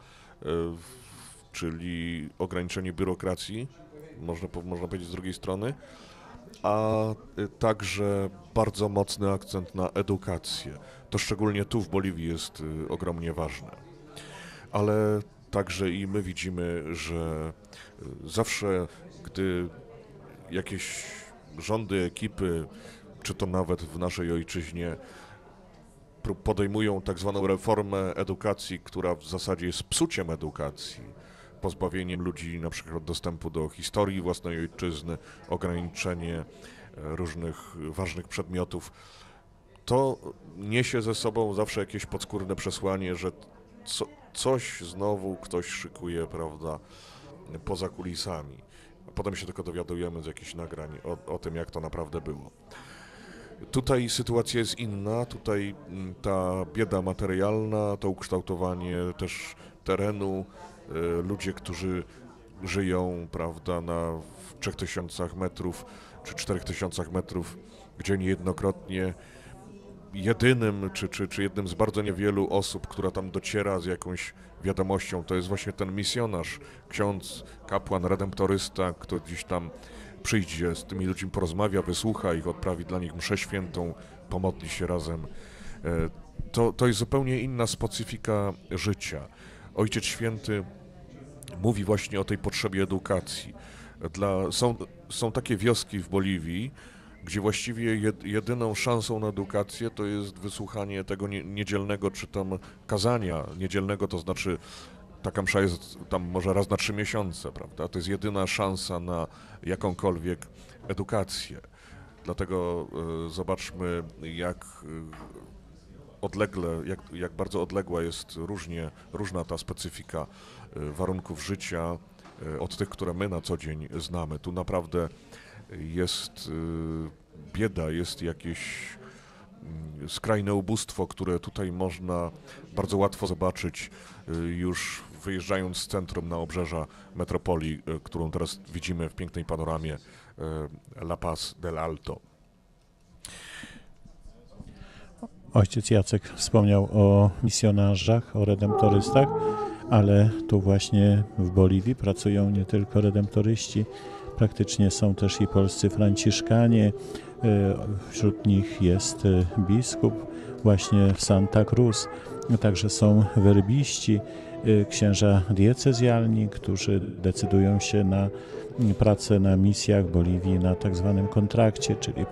czyli ograniczenie biurokracji, można powiedzieć z drugiej strony, a także bardzo mocny akcent na edukację. To szczególnie tu w Boliwii jest ogromnie ważne. Ale także i my widzimy, że zawsze, gdy jakieś rządy, ekipy, czy to nawet w naszej ojczyźnie, podejmują tak zwaną reformę edukacji, która w zasadzie jest psuciem edukacji, pozbawieniem ludzi na przykład dostępu do historii własnej ojczyzny, ograniczenie różnych ważnych przedmiotów, to niesie ze sobą zawsze jakieś podskórne przesłanie, że coś znowu ktoś szykuje, prawda, poza kulisami. Potem się tylko dowiadujemy z jakichś nagrań o tym, jak to naprawdę było. Tutaj sytuacja jest inna, tutaj ta bieda materialna, to ukształtowanie też terenu, ludzie, którzy żyją, prawda, na 3000 metrów czy 4000 metrów, gdzie niejednokrotnie jedynym, czy jednym z bardzo niewielu osób, która tam dociera z jakąś wiadomością, to jest właśnie ten misjonarz, ksiądz, kapłan, redemptorysta, który gdzieś tam przyjdzie, z tymi ludźmi porozmawia, wysłucha ich, odprawi dla nich mszę świętą, pomodli się razem. To jest zupełnie inna specyfika życia. Ojciec Święty mówi właśnie o tej potrzebie edukacji. Są takie wioski w Boliwii, gdzie właściwie jedyną szansą na edukację to jest wysłuchanie tego niedzielnego, czy tam kazania niedzielnego, to znaczy taka msza jest tam może raz na 3 miesiące, prawda? To jest jedyna szansa na jakąkolwiek edukację. Dlatego zobaczmy, jak bardzo odległa jest różna ta specyfika warunków życia od tych, które my na co dzień znamy. Tu naprawdę jest bieda, jest jakieś skrajne ubóstwo, które tutaj można bardzo łatwo zobaczyć już wyjeżdżając z centrum na obrzeża metropolii, którą teraz widzimy w pięknej panoramie La Paz del Alto. Ojciec Jacek wspomniał o misjonarzach, o redemptorystach, ale tu właśnie w Boliwii pracują nie tylko redemptoryści, praktycznie są też i polscy franciszkanie, wśród nich jest biskup właśnie w Santa Cruz, także są werbiści, księża diecezjalni, którzy decydują się na pracę na misjach w Boliwii na tak zwanym kontrakcie, czyli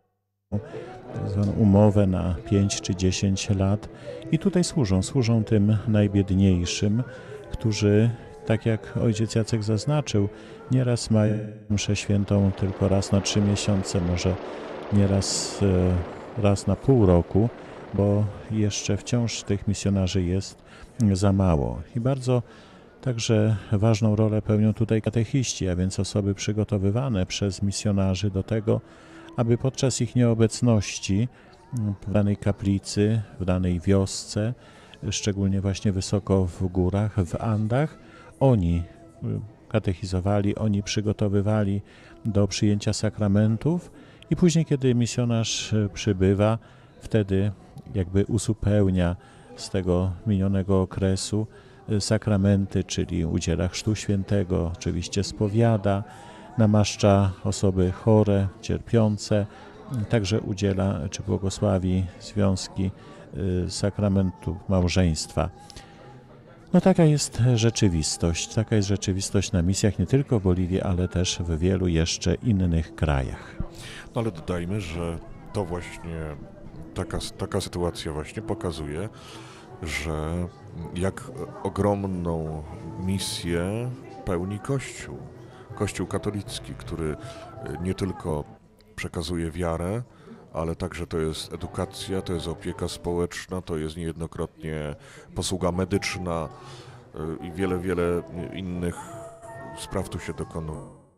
tak zwaną umowę na 5 czy 10 lat i tutaj służą tym najbiedniejszym, którzy, tak jak ojciec Jacek zaznaczył, nieraz mają mszę świętą tylko raz na 3 miesiące, może nieraz raz na pół roku, bo jeszcze wciąż tych misjonarzy jest za mało. I bardzo także ważną rolę pełnią tutaj katechiści, a więc osoby przygotowywane przez misjonarzy do tego, aby podczas ich nieobecności w danej kaplicy, w danej wiosce, szczególnie właśnie wysoko w górach, w Andach, oni katechizowali, oni przygotowywali do przyjęcia sakramentów i później, kiedy misjonarz przybywa, wtedy jakby uzupełnia z tego minionego okresu sakramenty, czyli udziela chrztu świętego, oczywiście spowiada, namaszcza osoby chore, cierpiące, także udziela czy błogosławi związki sakramentu małżeństwa. No taka jest rzeczywistość na misjach nie tylko w Boliwii, ale też w wielu jeszcze innych krajach. No ale dodajmy, że to właśnie taka sytuacja właśnie pokazuje, że jak ogromną misję pełni Kościół katolicki, który nie tylko przekazuje wiarę, ale także to jest edukacja, to jest opieka społeczna, to jest niejednokrotnie posługa medyczna i wiele innych spraw tu się dokonuje.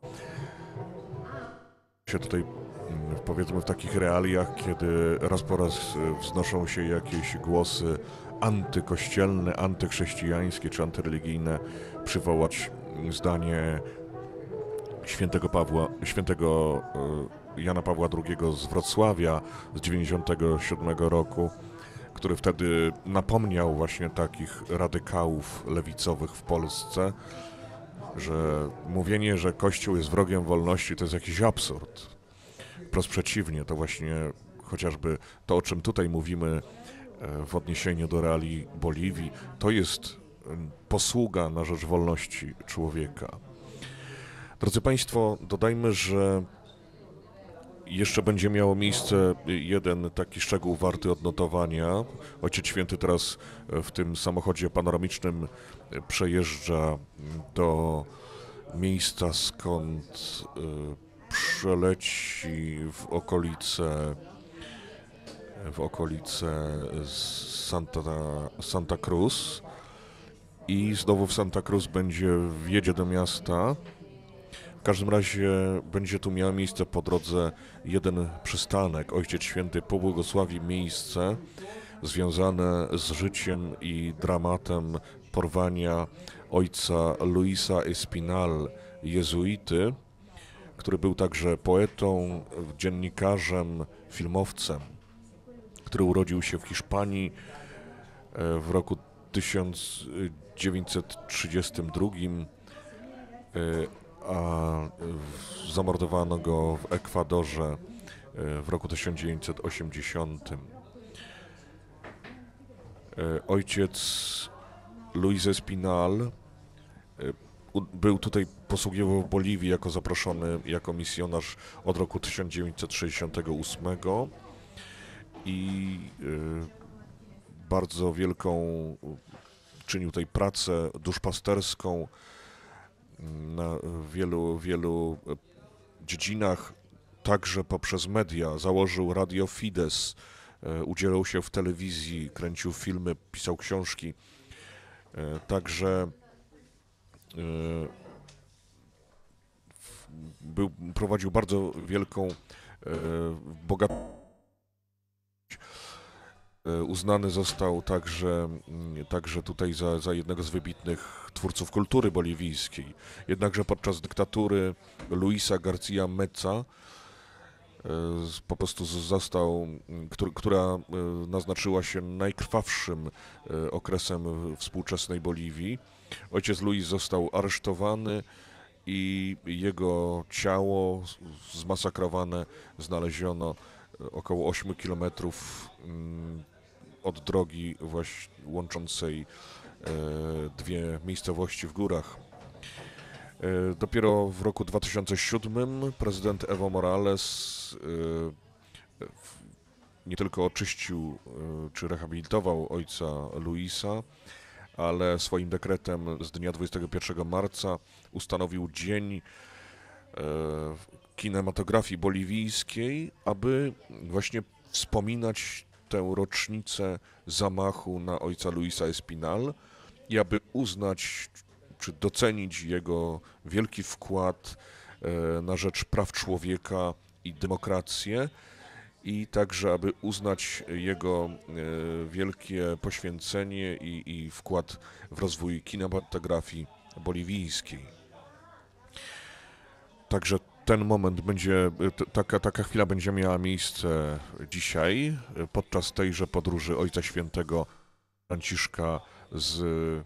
Tutaj powiedzmy w takich realiach, kiedy raz po raz wznoszą się jakieś głosy antykościelne, antychrześcijańskie czy antyreligijne, przywołać zdanie świętego Jana Pawła II z Wrocławia z 1997 roku, który wtedy napomniał właśnie takich radykałów lewicowych w Polsce, że mówienie, że Kościół jest wrogiem wolności, to jest jakiś absurd. wprost przeciwnie, to właśnie chociażby to, o czym tutaj mówimy w odniesieniu do realiii Boliwii, to jest posługa na rzecz wolności człowieka. Drodzy Państwo, dodajmy, że jeszcze będzie miało miejsce jeden taki szczegół warty odnotowania. Ojciec Święty teraz w tym samochodzie panoramicznym przejeżdża do miejsca, skąd przeleci w okolice Santa Cruz i znowu w Santa Cruz wjedzie do miasta. W każdym razie będzie tu miał miejsce po drodze jeden przystanek. Ojciec Święty pobłogosławi miejsce związane z życiem i dramatem porwania ojca Luisa Espinal, jezuity, który był także poetą, dziennikarzem, filmowcem, który urodził się w Hiszpanii w roku 1932, a zamordowano go w Ekwadorze w roku 1980. Ojciec Luis Espinal był tutaj, posługiwał w Boliwii jako zaproszony, jako misjonarz od roku 1968 i bardzo wielką czynił tutaj pracę duszpasterską na wielu dziedzinach, także poprzez media. Założył Radio Fides, udzielał się w telewizji, kręcił filmy, pisał książki. Także prowadził bardzo wielką, bogatą. Uznany został także tutaj za jednego z wybitnych twórców kultury boliwijskiej. Jednakże podczas dyktatury Luisa García Meza po prostu która naznaczyła się najkrwawszym okresem współczesnej Boliwii. Ojciec Luis został aresztowany i jego ciało zmasakrowane znaleziono około 8 kilometrów od drogi łączącej dwie miejscowości w górach. Dopiero w roku 2007 prezydent Evo Morales nie tylko oczyścił czy rehabilitował ojca Luisa, ale swoim dekretem z dnia 21 marca ustanowił dzień kinematografii boliwijskiej, aby właśnie wspominać tę rocznicę zamachu na ojca Luisa Espinal i aby uznać czy docenić jego wielki wkład na rzecz praw człowieka i demokrację i także aby uznać jego wielkie poświęcenie i wkład w rozwój kinematografii boliwijskiej. Także ten moment taka chwila będzie miała miejsce dzisiaj, podczas tejże podróży Ojca Świętego Franciszka z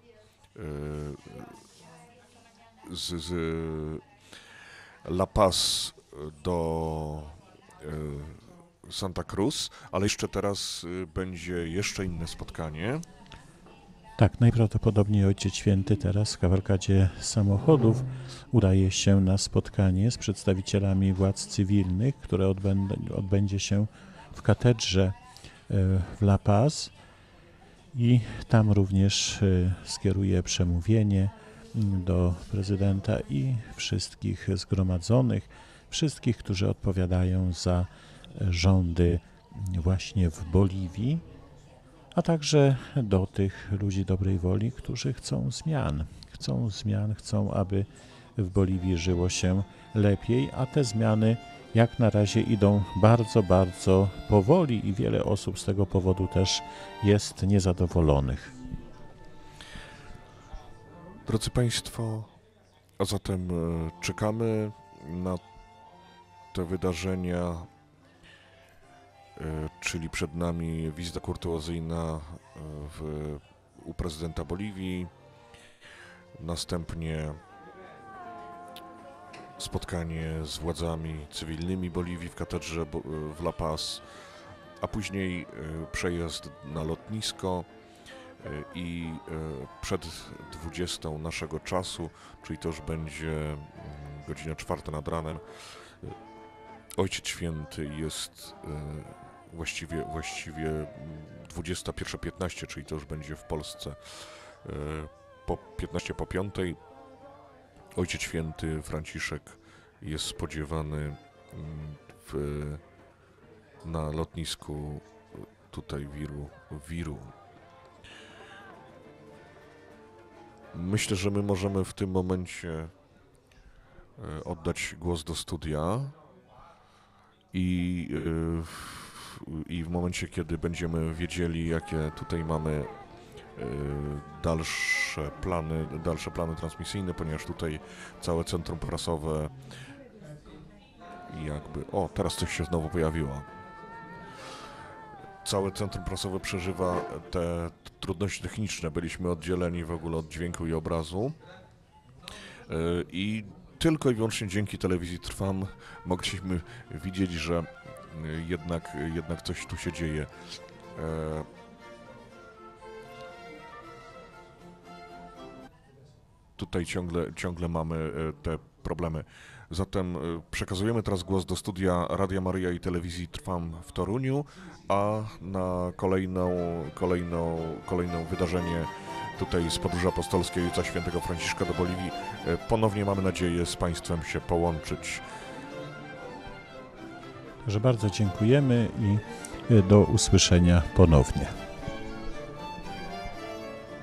La Paz do Santa Cruz, ale jeszcze teraz będzie jeszcze inne spotkanie. Tak, najprawdopodobniej Ojciec Święty teraz w kavalkadzie samochodów udaje się na spotkanie z przedstawicielami władz cywilnych, które odbędzie się w katedrze w La Paz i tam również skieruje przemówienie do prezydenta i wszystkich zgromadzonych, wszystkich, którzy odpowiadają za rządy właśnie w Boliwii, a także do tych ludzi dobrej woli, którzy chcą zmian, chcą, aby w Boliwii żyło się lepiej, a te zmiany jak na razie idą bardzo, bardzo powoli i wiele osób z tego powodu też jest niezadowolonych. Drodzy Państwo, a zatem czekamy na te wydarzenia, czyli przed nami wizyta kurtuazyjna u prezydenta Boliwii, następnie spotkanie z władzami cywilnymi Boliwii w katedrze w La Paz, a później przejazd na lotnisko i przed 20 naszego czasu, czyli to już będzie godzina 4 nad ranem, Ojciec Święty jest właściwie 21:15, czyli to już będzie w Polsce po 15 po 5. Ojciec Święty Franciszek jest spodziewany na lotnisku tutaj Viru. Myślę, że my możemy w tym momencie oddać głos do studia i w momencie, kiedy będziemy wiedzieli, jakie tutaj mamy dalsze plany transmisyjne, ponieważ tutaj całe centrum prasowe teraz coś się znowu pojawiło. Całe centrum prasowe przeżywa te trudności techniczne. Byliśmy oddzieleni w ogóle od dźwięku i obrazu i tylko i wyłącznie dzięki telewizji Trwam mogliśmy widzieć, że jednak coś tu się dzieje. Tutaj ciągle mamy te problemy. Zatem przekazujemy teraz głos do studia Radia Maryja i telewizji Trwam w Toruniu, a na kolejne wydarzenie tutaj z podróży apostolskiej Ojca Świętego Franciszka do Boliwii ponownie mamy nadzieję z Państwem się połączyć. Także bardzo dziękujemy i do usłyszenia ponownie.